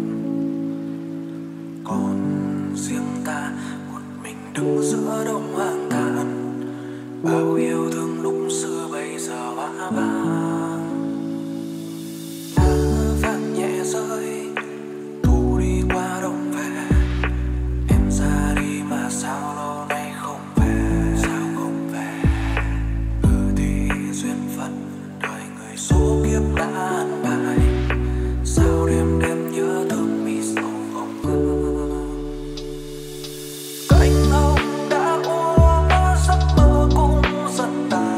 Còn riêng ta một mình đứng giữa đông hoang tàn, bao yêu thương lúc xưa bây giờ hóa vàng. Lá vàng nhẹ rơi, thu đi qua đông về. Em ra đi mà sao lâu nay không về, sao không về. Ừ thì duyên phận đời người số kiếp đã an bài. Sao đêm đêm nhớ thương mi sầu không ngờ. Cánh hồng đã úa giấc mơ cũng dần tàn.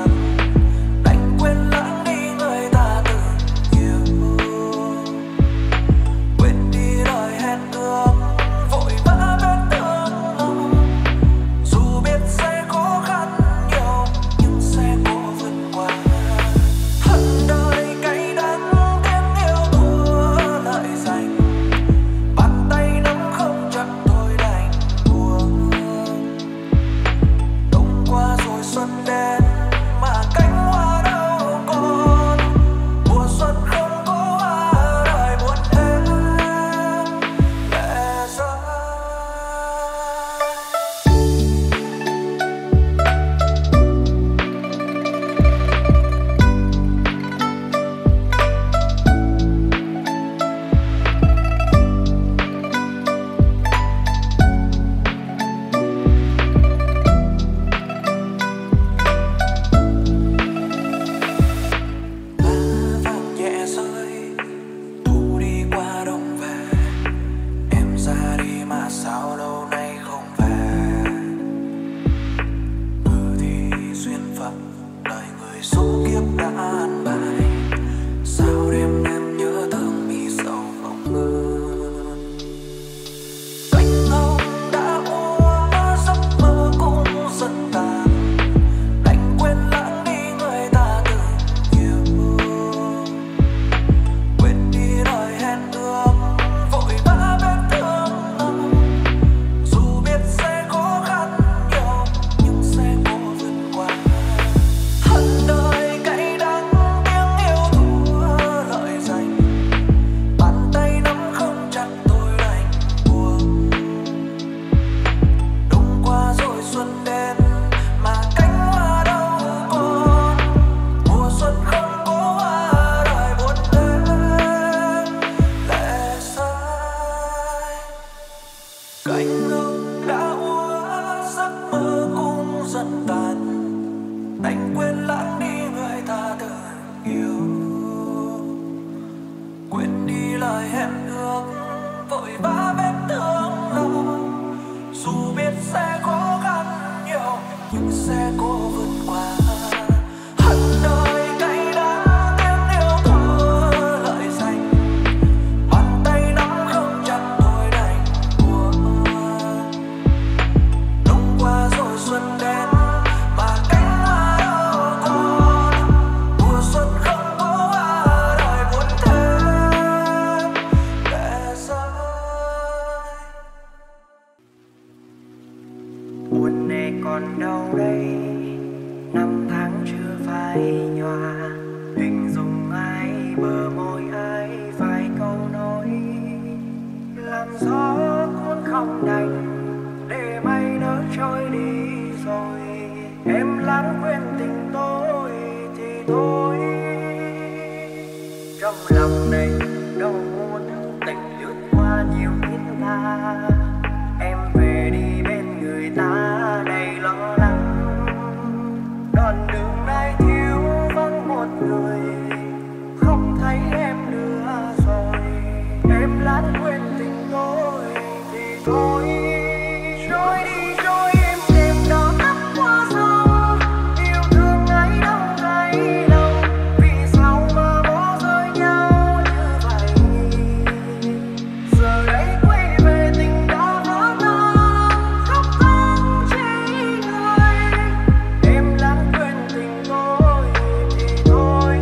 cánh ông đã úa giấc mơ cũng dần tàn, anh quên lãng đi người ta từng yêu, quên đi lời hẹn ước vội vã vết thương lòng, dù biết sẽ khó khăn nhiều nhưng sẽ cố vượt qua. Hận đời cay đắng tiếng yêu thua lợi danh, bàn tay nắm không chặt tôi đành buồn. Đông qua rồi xuân đến mà cánh hoa đâu còn, mùa xuân không có hoa đời buồn thêm lệ rơi. Buồn này còn đâu đây, năm tháng chưa phai nhòa, hình dung ai bờ môi ai vài câu nói, làm gió cuốn không đành để mây nỡ trôi đi rồi, em lãng quên tình tôi thì thôi. Trong lòng này đâu muốn tình lướt qua nhiều thiết tha, em về đi bên người ta đầy lo lắng. Đoạn đường này thiếu vắng một người, không thấy em nữa rồi, em lãng quên tình tôi thì thôi. Trôi đi trôi em đêm đó tắt qua sông, yêu thương ấy đâu cay lòng, vì sao mà bỏ rơi nhau như vậy. Giờ đây quay về tình đã vỡ tan, khóc không chỉ người, em lãng quên tình tôi thì thôi.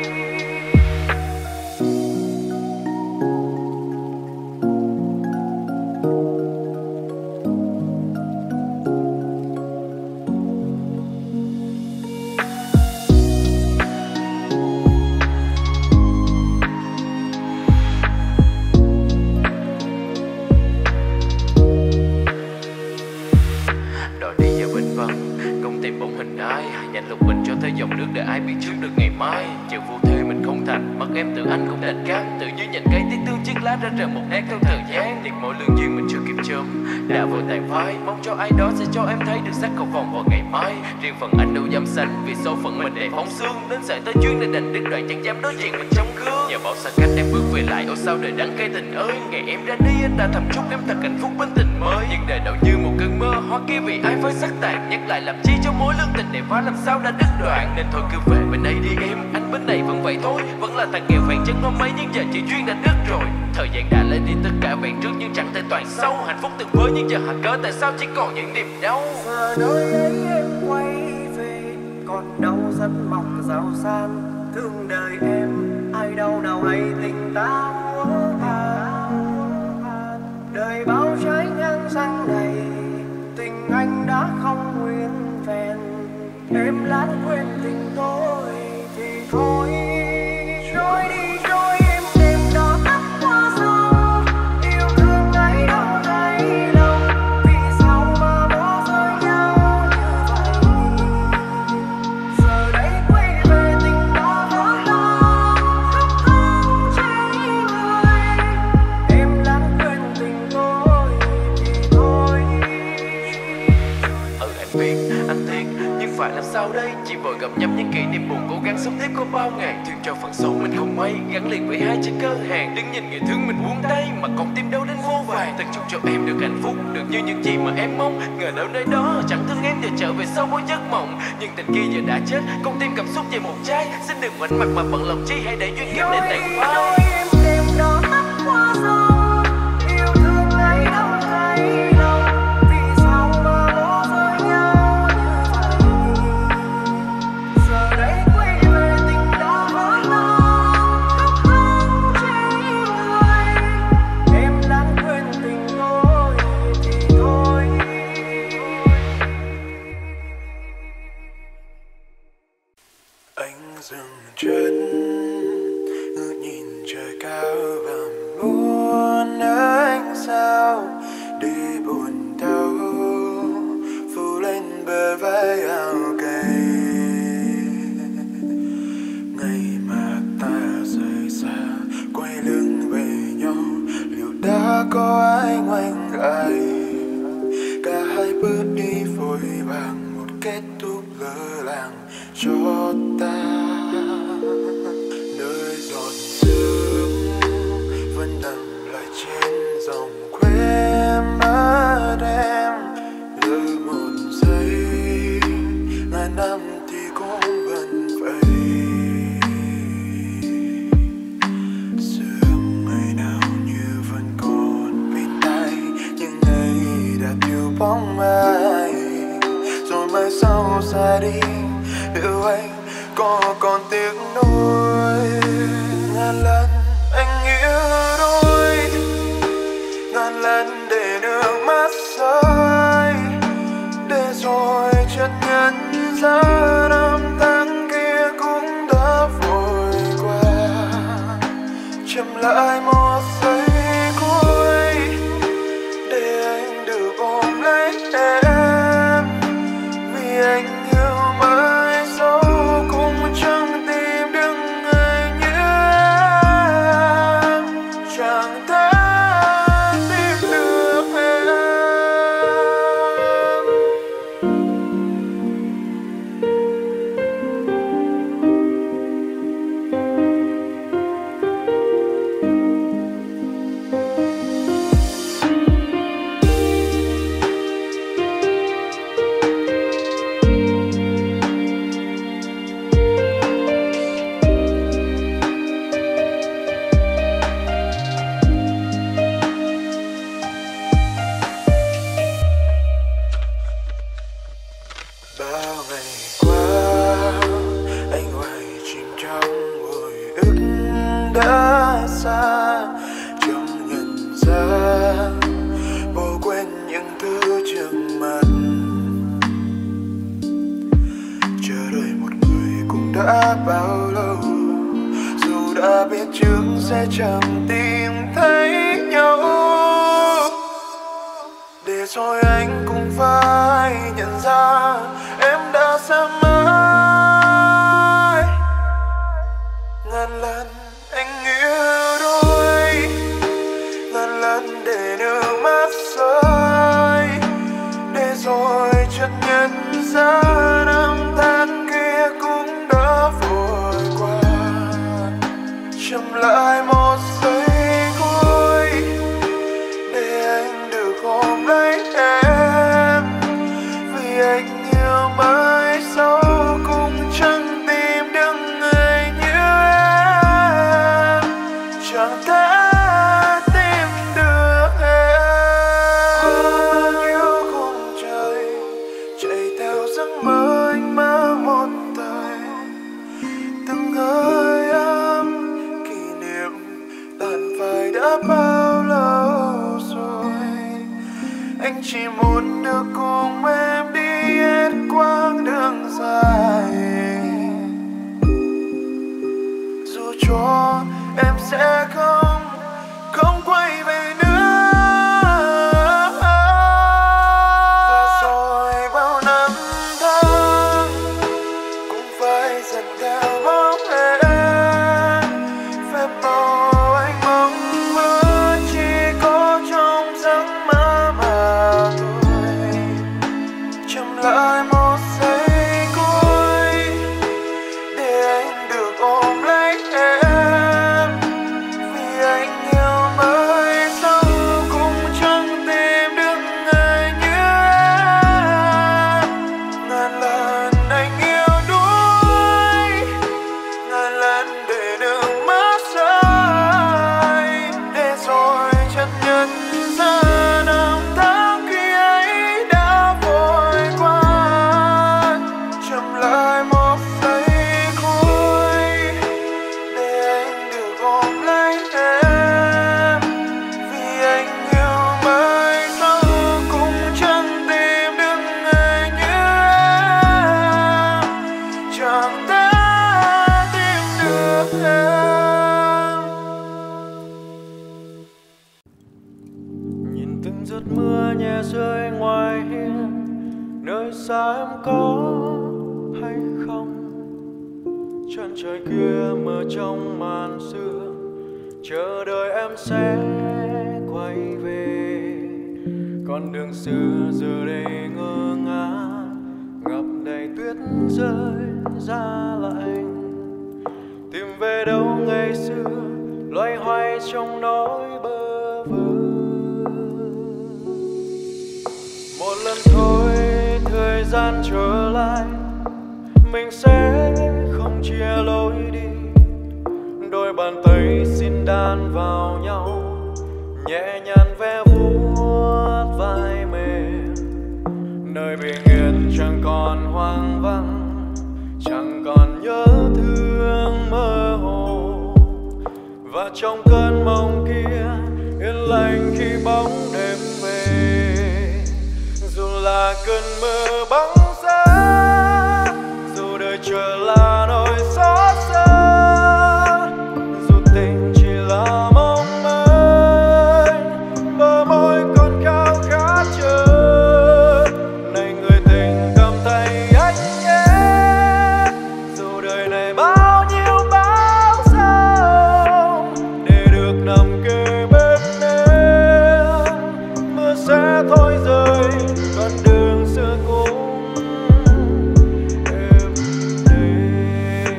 Đòi đi giờ bên vắng, không tìm bóng hình ai, dành lục bình cho thấy dòng nước để ai biết trước được ngày mai. Chiều vô thế mình không thành, mắt em tự anh cũng đành căng, tự như nhành cây tiếc thương chiếc lá ra rời một nét theo thời gian. Tiệc mỗi lương duyên mình chưa kịp chớm, đã vội tàn phai, mong cho ai đó sẽ cho em thấy được sắc cầu vòng vào ngày mai. Riêng phần anh đâu dám xanh, vì số phận mình đầy phóng xương, đến sợi tới duyên nên đành đứt đoạn chẳng dám đối diện mình trong gương. Nhờ bao xa cách em bước về lại, ôi sao đời đắng cay tình ơi. Ngày em ra đi anh đã thầm chúc em thật hạnh phúc bên tình mới, nhưng đời đâu như một cơn mơ, hoa kia vì ai phải sắc tàn, nhắc lại làm chi cho mối lương tình này quá làm sao đã đứt đoạn. Nên thôi cứ về bên đây đi em, anh bên này vẫn vậy thôi, vẫn là thằng nghèo vàng chân hôm ấy nhưng giờ chỉ duyên đã đứt rồi. Thời gian đã lấy đi tất cả vẹn trước nhưng chẳng thể toàn sâu, hạnh phúc từng với nhưng giờ hạt cớ tại sao chỉ còn những niềm đau. Giờ nơi ấy em quay về, còn đâu rất mong giàu sang, thương đời em ai đâu nào hay tình ta úa tàn. Đời bao trái ngang răng này, tình anh đã không nguyên vẹn, em lãng quên tình tôi thì thôi. Trôi đi trôi em đêm đó tắt qua sông, yêu thương ấy đâu cay lòng, vì sao mà bỏ rơi nhau như vậy. Giờ đây quay về tình đã vỡ tan, khóc không chỉ người, em lãng quên tình tôi thì thôi. Ừ anh biết, anh tiếc, nhưng phải làm sao đây? Chỉ vội gặm nhấm những kỷ niệm buồn, cố gắng sống tiếp có bao ngày. Thương cho phần sâu mình không may, gắn liền với hai chữ cơ hàng. Đứng nhìn người thương mình buông tay, mà còn tim đâu đến vô vàn. Từng chúc cho em được hạnh phúc, được như những gì mà em mong. Ngờ đâu nơi đó chẳng thương em giờ trở về sau mỗi giấc mộng. Nhưng tình kia giờ đã chết, con tim cảm xúc về một trái. Xin đừng ngoảnh mặt mà bận lòng chi, hãy để duyên kiếp để tàn phai. Trôi em đêm đó tắt qua sông, yêu thương ấy đâu cay lòng, vì sao mà bỏ rơi nhau như vậy. Giờ đây quay về tình đã vỡ tan, khóc không chỉ người, em lãng quên tình tôi thì thôi. Anh dừng chân ngước nhìn trời cao và muốn kết thúc lỡ làng cho ta. Nơi giọt sương vẫn nằm lại trên dòng quên mất em. Lỡ một giây ngàn năm thì cũng vẫn vậy. Sương ngày nào như vẫn còn bên tay, nhưng ngày đã thiếu bóng ai. Rồi mai sau xa đi, liệu anh có còn tiếc nuối. Ngàn lần anh yêu đôi, ngàn lần để nước mắt rơi, để rồi chợt nhận ra năm tháng kia cũng đã vội qua. Chậm lại một giây cuối để anh được ôm lấy em, vì anh yêu mãi dẫu cũng chẳng tìm được người như em, chẳng thể tìm được em. Bao ngày qua anh hoài chìm trong hồi ức đã xa, chẳng nhận ra bỏ quên những thứ trước mặt. Chờ đợi một người cũng đã bao lâu, dù đã biết trước sẽ chẳng tìm thấy nhau. Để rồi anh cũng phải nhận ra em đã xa mãi. Ngàn lần anh yêu đôi, ngàn lần để nước mắt rơi, để rồi chợt nhận ra năm tháng kia cũng đã vội qua. Chậm lại một giây cuối để anh được ôm lấy em, vì anh yêu mãi dẫu cũng chẳng tìm được người như em, chẳng thể tìm được em. Bao nhiêu khung trời chạy theo giấc mơ anh mơ một thời, từng hơi ấm kỷ niệm tàn phai đã bao lâu rồi. Anh chỉ muốn được cùng em đi hết quãng đường dài, dù cho em sẽ không không quay về nữa. Và rồi bao năm tháng cũng phải dần theo bóng em, phép màu anh mong mơ chỉ có trong giấc mơ mà thôi. Chậm lại một giây cuối để anh được ôm lấy em, vì anh yêu mãi dẫu cũng chẳng tìm được người như em. Ngàn lần anh yêu đuối, ngàn lần để nước mắt rơi, để rồi chợt nhận ra năm tháng khi ấy đã vội qua. Chậm lại một giây cuối để anh được ôm lấy em, vì anh yêu mãi dẫu cũng chẳng tìm được người như em, chẳng thể tìm được em. Nhìn từng giọt mưa nhẹ rơi ngoài hiên, nơi xa em có hay không? Chân trời kia mờ trong màn sương, chờ đợi em sẽ quay về. Con đường xưa giờ đây ngơ ngác ngập rơi ra lạnh. Tìm về đâu ngày xưa loay hoay trong nỗi bơ vơ. Một lần thôi thời gian trở lại, mình sẽ không chia lối đi. Đôi bàn tay xin đan vào nhau, nhẹ nhàng ve vuốt vai mềm. Nơi bình yên chẳng còn hoang vắng, chẳng còn nhớ thương mơ hồ. Và trong cơn mộng kia yên lành khi bóng đêm về. Dù là cơn mưa băng giá, dù đời chờ là nỗi xót xa, dù tình chỉ là mong manh, bờ môi còn khao khát chờ. Này người tình cầm tay anh nhé, dù đời này bao nhiêu bão giông, để được nằm kề bên em. Mưa sẽ thôi rơi, con đường xưa cũng êm đềm.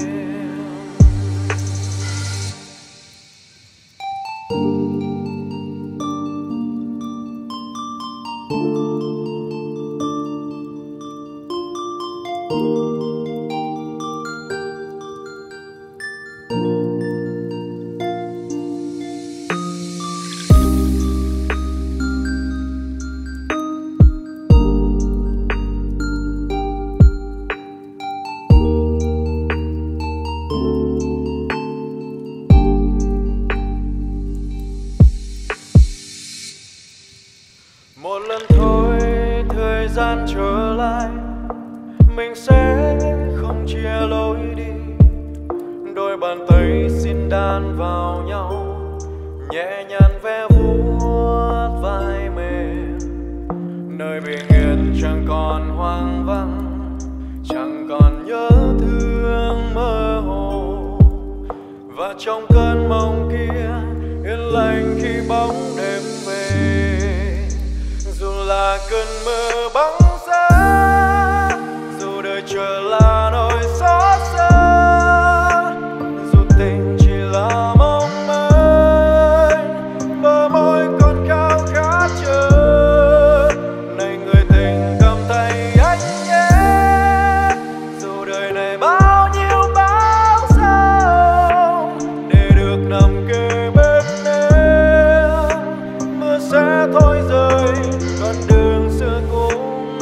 Một lần thôi thời gian trở lại, mình sẽ không chia lối đi. Đôi bàn tay xin đan vào nhau, nhẹ nhàng ve vuốt vai mềm. Nơi bình yên chẳng còn hoang vắng, chẳng còn nhớ thương mơ hồ. Và trong cơn mộng kia yên lành khi bóng đêm về. Dù là cơn mưa băng giá, dù đời chờ là nỗi xót xa, dù tình chỉ là mong manh, bờ môi còn khao khát chờ. Này người tình cầm tay anh nhé, dù đời này bao nhiêu bão giông, để được nằm kề bên em. Mưa sẽ thôi rơi, con đường xưa cũng.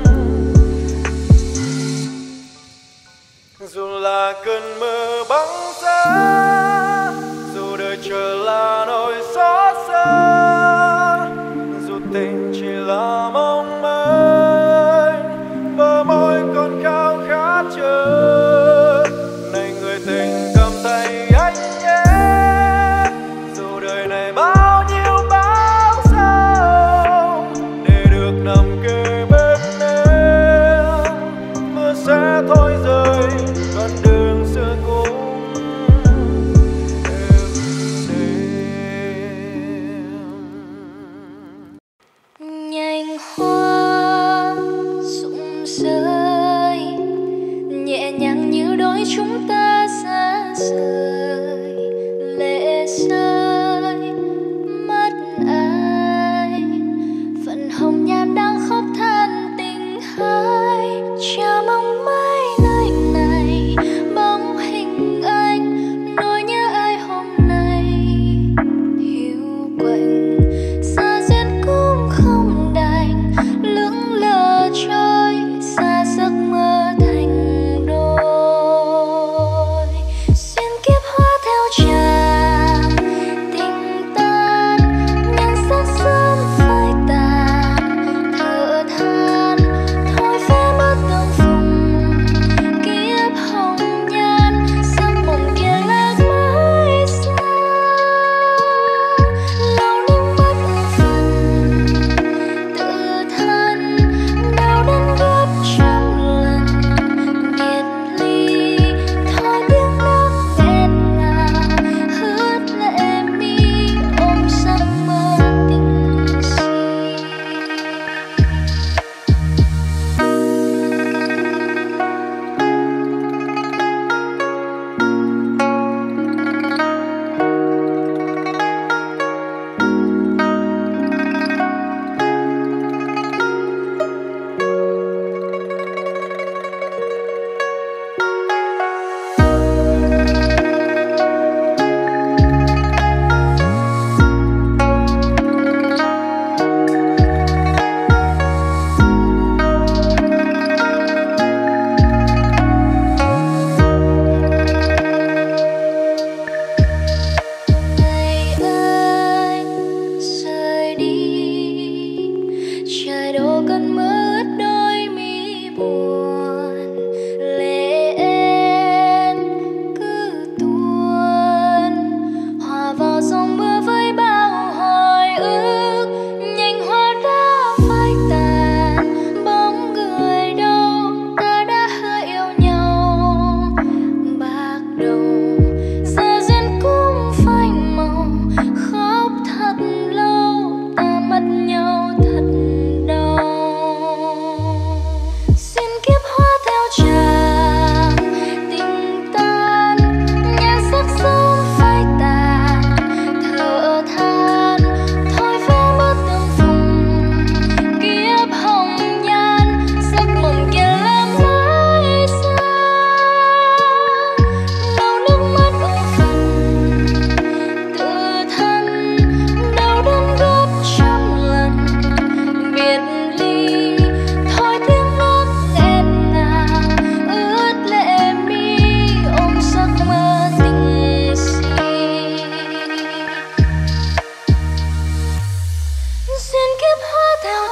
Dù là cơn mưa băng giá, dù đời chờ là nỗi xót xa, dù tình chỉ là mong manh, bờ môi còn khao khát chờ. Này người tình cầm tay anh nhé, dù đời này bao nhiêu bão giông, để được nằm kề bên em. Mưa sẽ thôi rơi, con đường xưa cũng êm đềm. Nhành hoa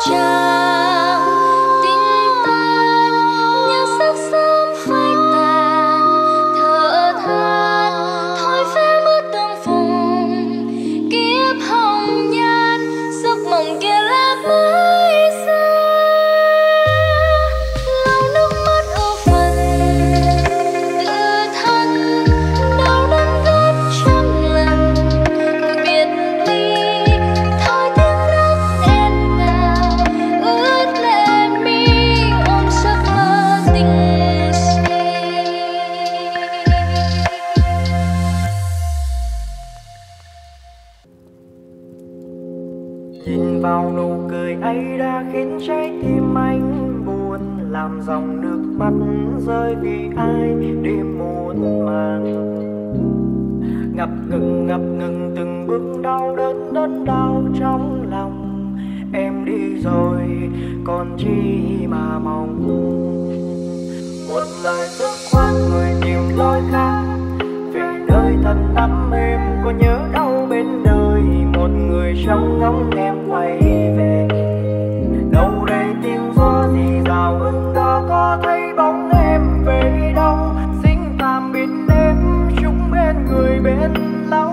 chàng tình tan như sắc sớm phai tàn, thở than thôi phép mất tương phùng kiếp hồng nhan, giấc mộng kia là mãi xa. Lau nước mắt ưu phần tự thân, đau đớn gấp trăm lần biệt ly, thôi tiếng rất nghẹn ngào ướt lệ mi, ôm giấc mơ tình si. Nhìn vào nụ cười ấy đã khiến trái tim anh buồn, làm dòng nước mắt rơi vì ai đi muộn màng. Ngập ngừng ngập ngừng từng bước đau đớn đớn đau trong lòng. Em đi rồi còn chi mà mong. Một lời dứt khoát người tìm lối khác về nơi thật ấm êm, có nhớ đau bên đời một người trong ngóng em quay về. Đâu đây tiếng gió rì rào hương đó, có thấy bóng em về đâu, xin tạm biệt em chúng bên người bên lâu.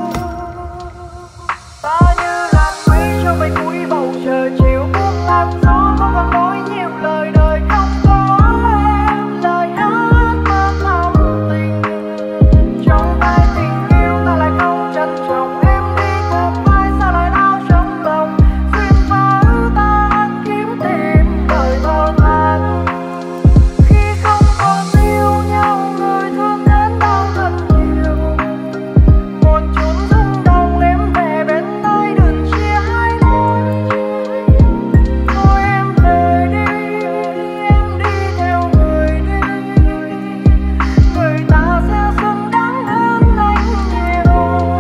Ta như làn mây cho bay cuối bầu trời chiều buông làn gió, có còn nói nhiều lời đời không có em, lời hát mơ thầm tình. Trong tay tình yêu ta lại không trân trọng, em đi cùng ai sao lại đau trong lòng. Duyên phá ta ăn kiếm tìm đời thơ than, khi không còn yêu nhau người thương đến đau thật nhiều. Một chốn rừng đông em về bên nơi đừng chia hai lối. Thôi em về đi, em đi theo người đi, người ta sẽ xứng đáng hơn anh nhiều.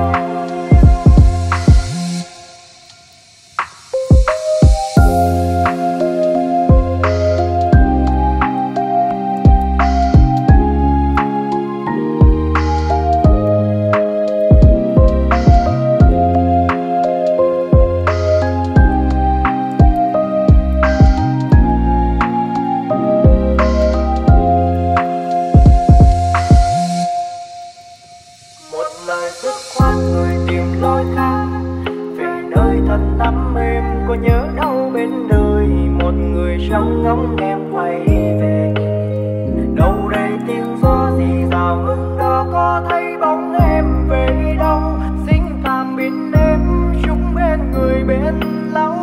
Một lời dứt khoát người tìm lối khác về nơi thật ấm êm, có nhớ đâu bên đời một người trong ngóng em quay về. Đâu đây tiếng gió rì rào hương đó, có thấy bóng em về đâu, xin tạm biệt em chúng bên người bên lâu.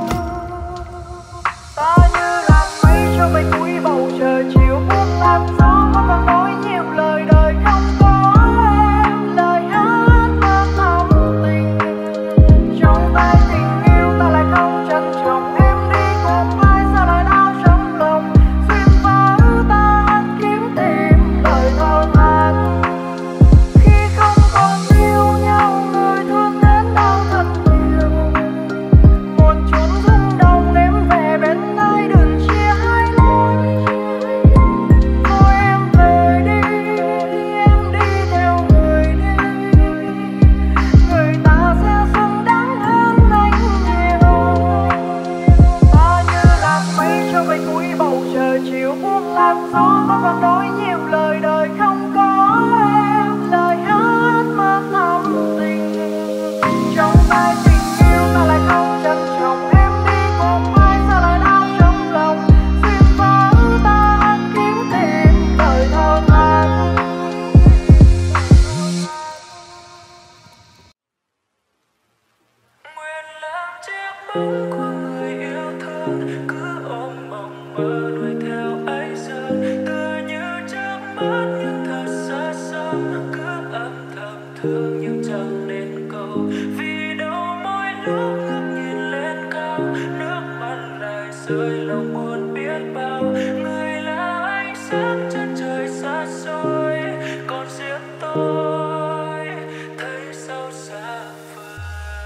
Ta như làn mây cho bay cuối bầu trời chiều buông làn gió, có còn nói nhiều lời đời không có em, lời hát mơ thầm tình. Trong tay tình yêu ta lại không trân trọng, em đi cùng ai sao lại đau trong lòng. Duyên phá ta ăn kiếm tìm lời thơ than, khi không còn yêu nhau người thương đến đau thật nhiều. Một chốn rừng đông em về bên nơi đừng chia hai lối. Thôi em về đi, em đi theo người đi, người ta sẽ xứng đáng hơn anh nhiều. Ta như làn mây cho bay cuối bầu trời chiều buông làn gió, có còn nói nhiều lời đời không có em, lời hát mơ thầm tình. Trong tay tình yêu ta lại không trân trọng, em đi cùng ai sao lại đau trong lòng. Duyên phá ta ăn kiếm tìm đời thơ than. Nguyện làm chiếc bóng của người yêu thương, cứ ôm mộng mơ đuổi theo ấy giờ, tựa như trước mắt nhưng thật xa xăm, cứ âm thầm thương nhưng chẳng nên cầu. Vì đâu mỗi lúc ngước nhìn lên cao, nước mắt lại rơi lòng buồn biết bao. Người là ánh sáng chân trời xa xôi, còn riêng tôi thấy sâu xa vời.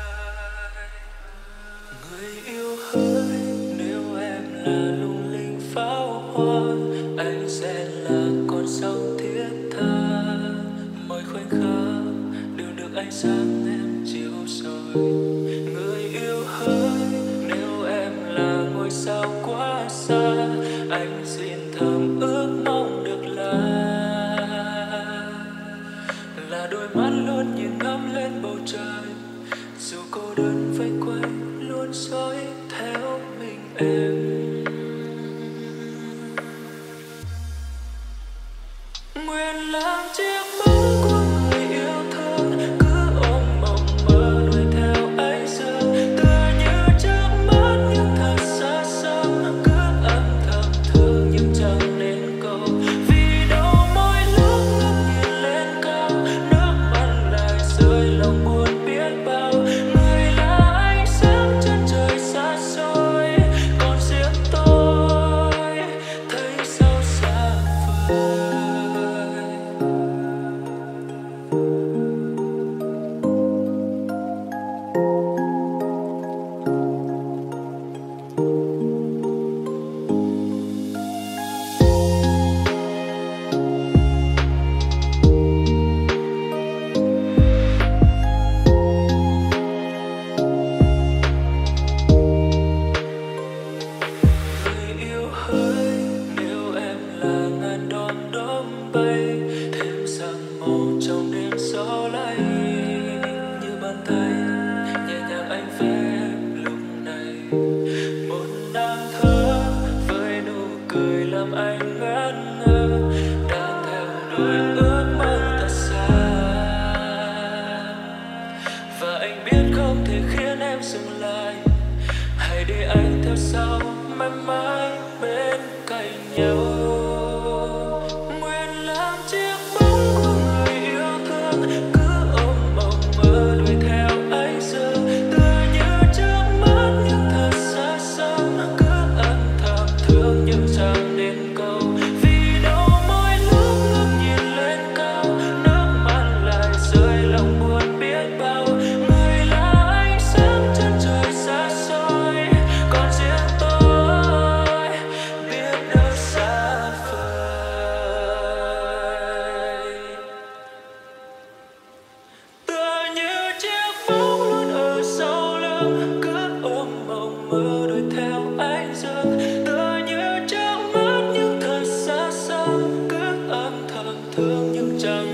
Người yêu hỡi, nếu em là lung linh pháo hoa, anh sẽ là con sông thiết tha. Mọi khoảnh khắc đều được ánh sáng em chiếu soi. Người yêu hỡi, nếu em là ngôi sao làm anh ngẩn ngơ, đang theo đuổi ước mơ thật xa. Và anh biết không thể khiến em dừng lại, hãy để anh theo sau mãi mãi bên cạnh nhau. Nguyện làm chiếc bóng của người yêu thương, cứ ôm mộng mơ đuổi theo anh giờ. Tựa như trước mắt nhưng thật xa xăm, cứ âm thầm thương nhưng chẳng đến câu. Vì đâu mỗi lúc ngước nhìn lên cao, nước mắt lại rơi lòng buồn biết bao. Người là ánh sáng chân trời xa xôi, còn riêng tôi biết đâu xa vời. Tựa như chiếc bóng luôn ở sau lưng, cứ ôm mộng mơ đuổi theo ánh dương. Tựa như trước mắt nhưng thật xa xăm, cứ âm thầm thương nhưng chẳng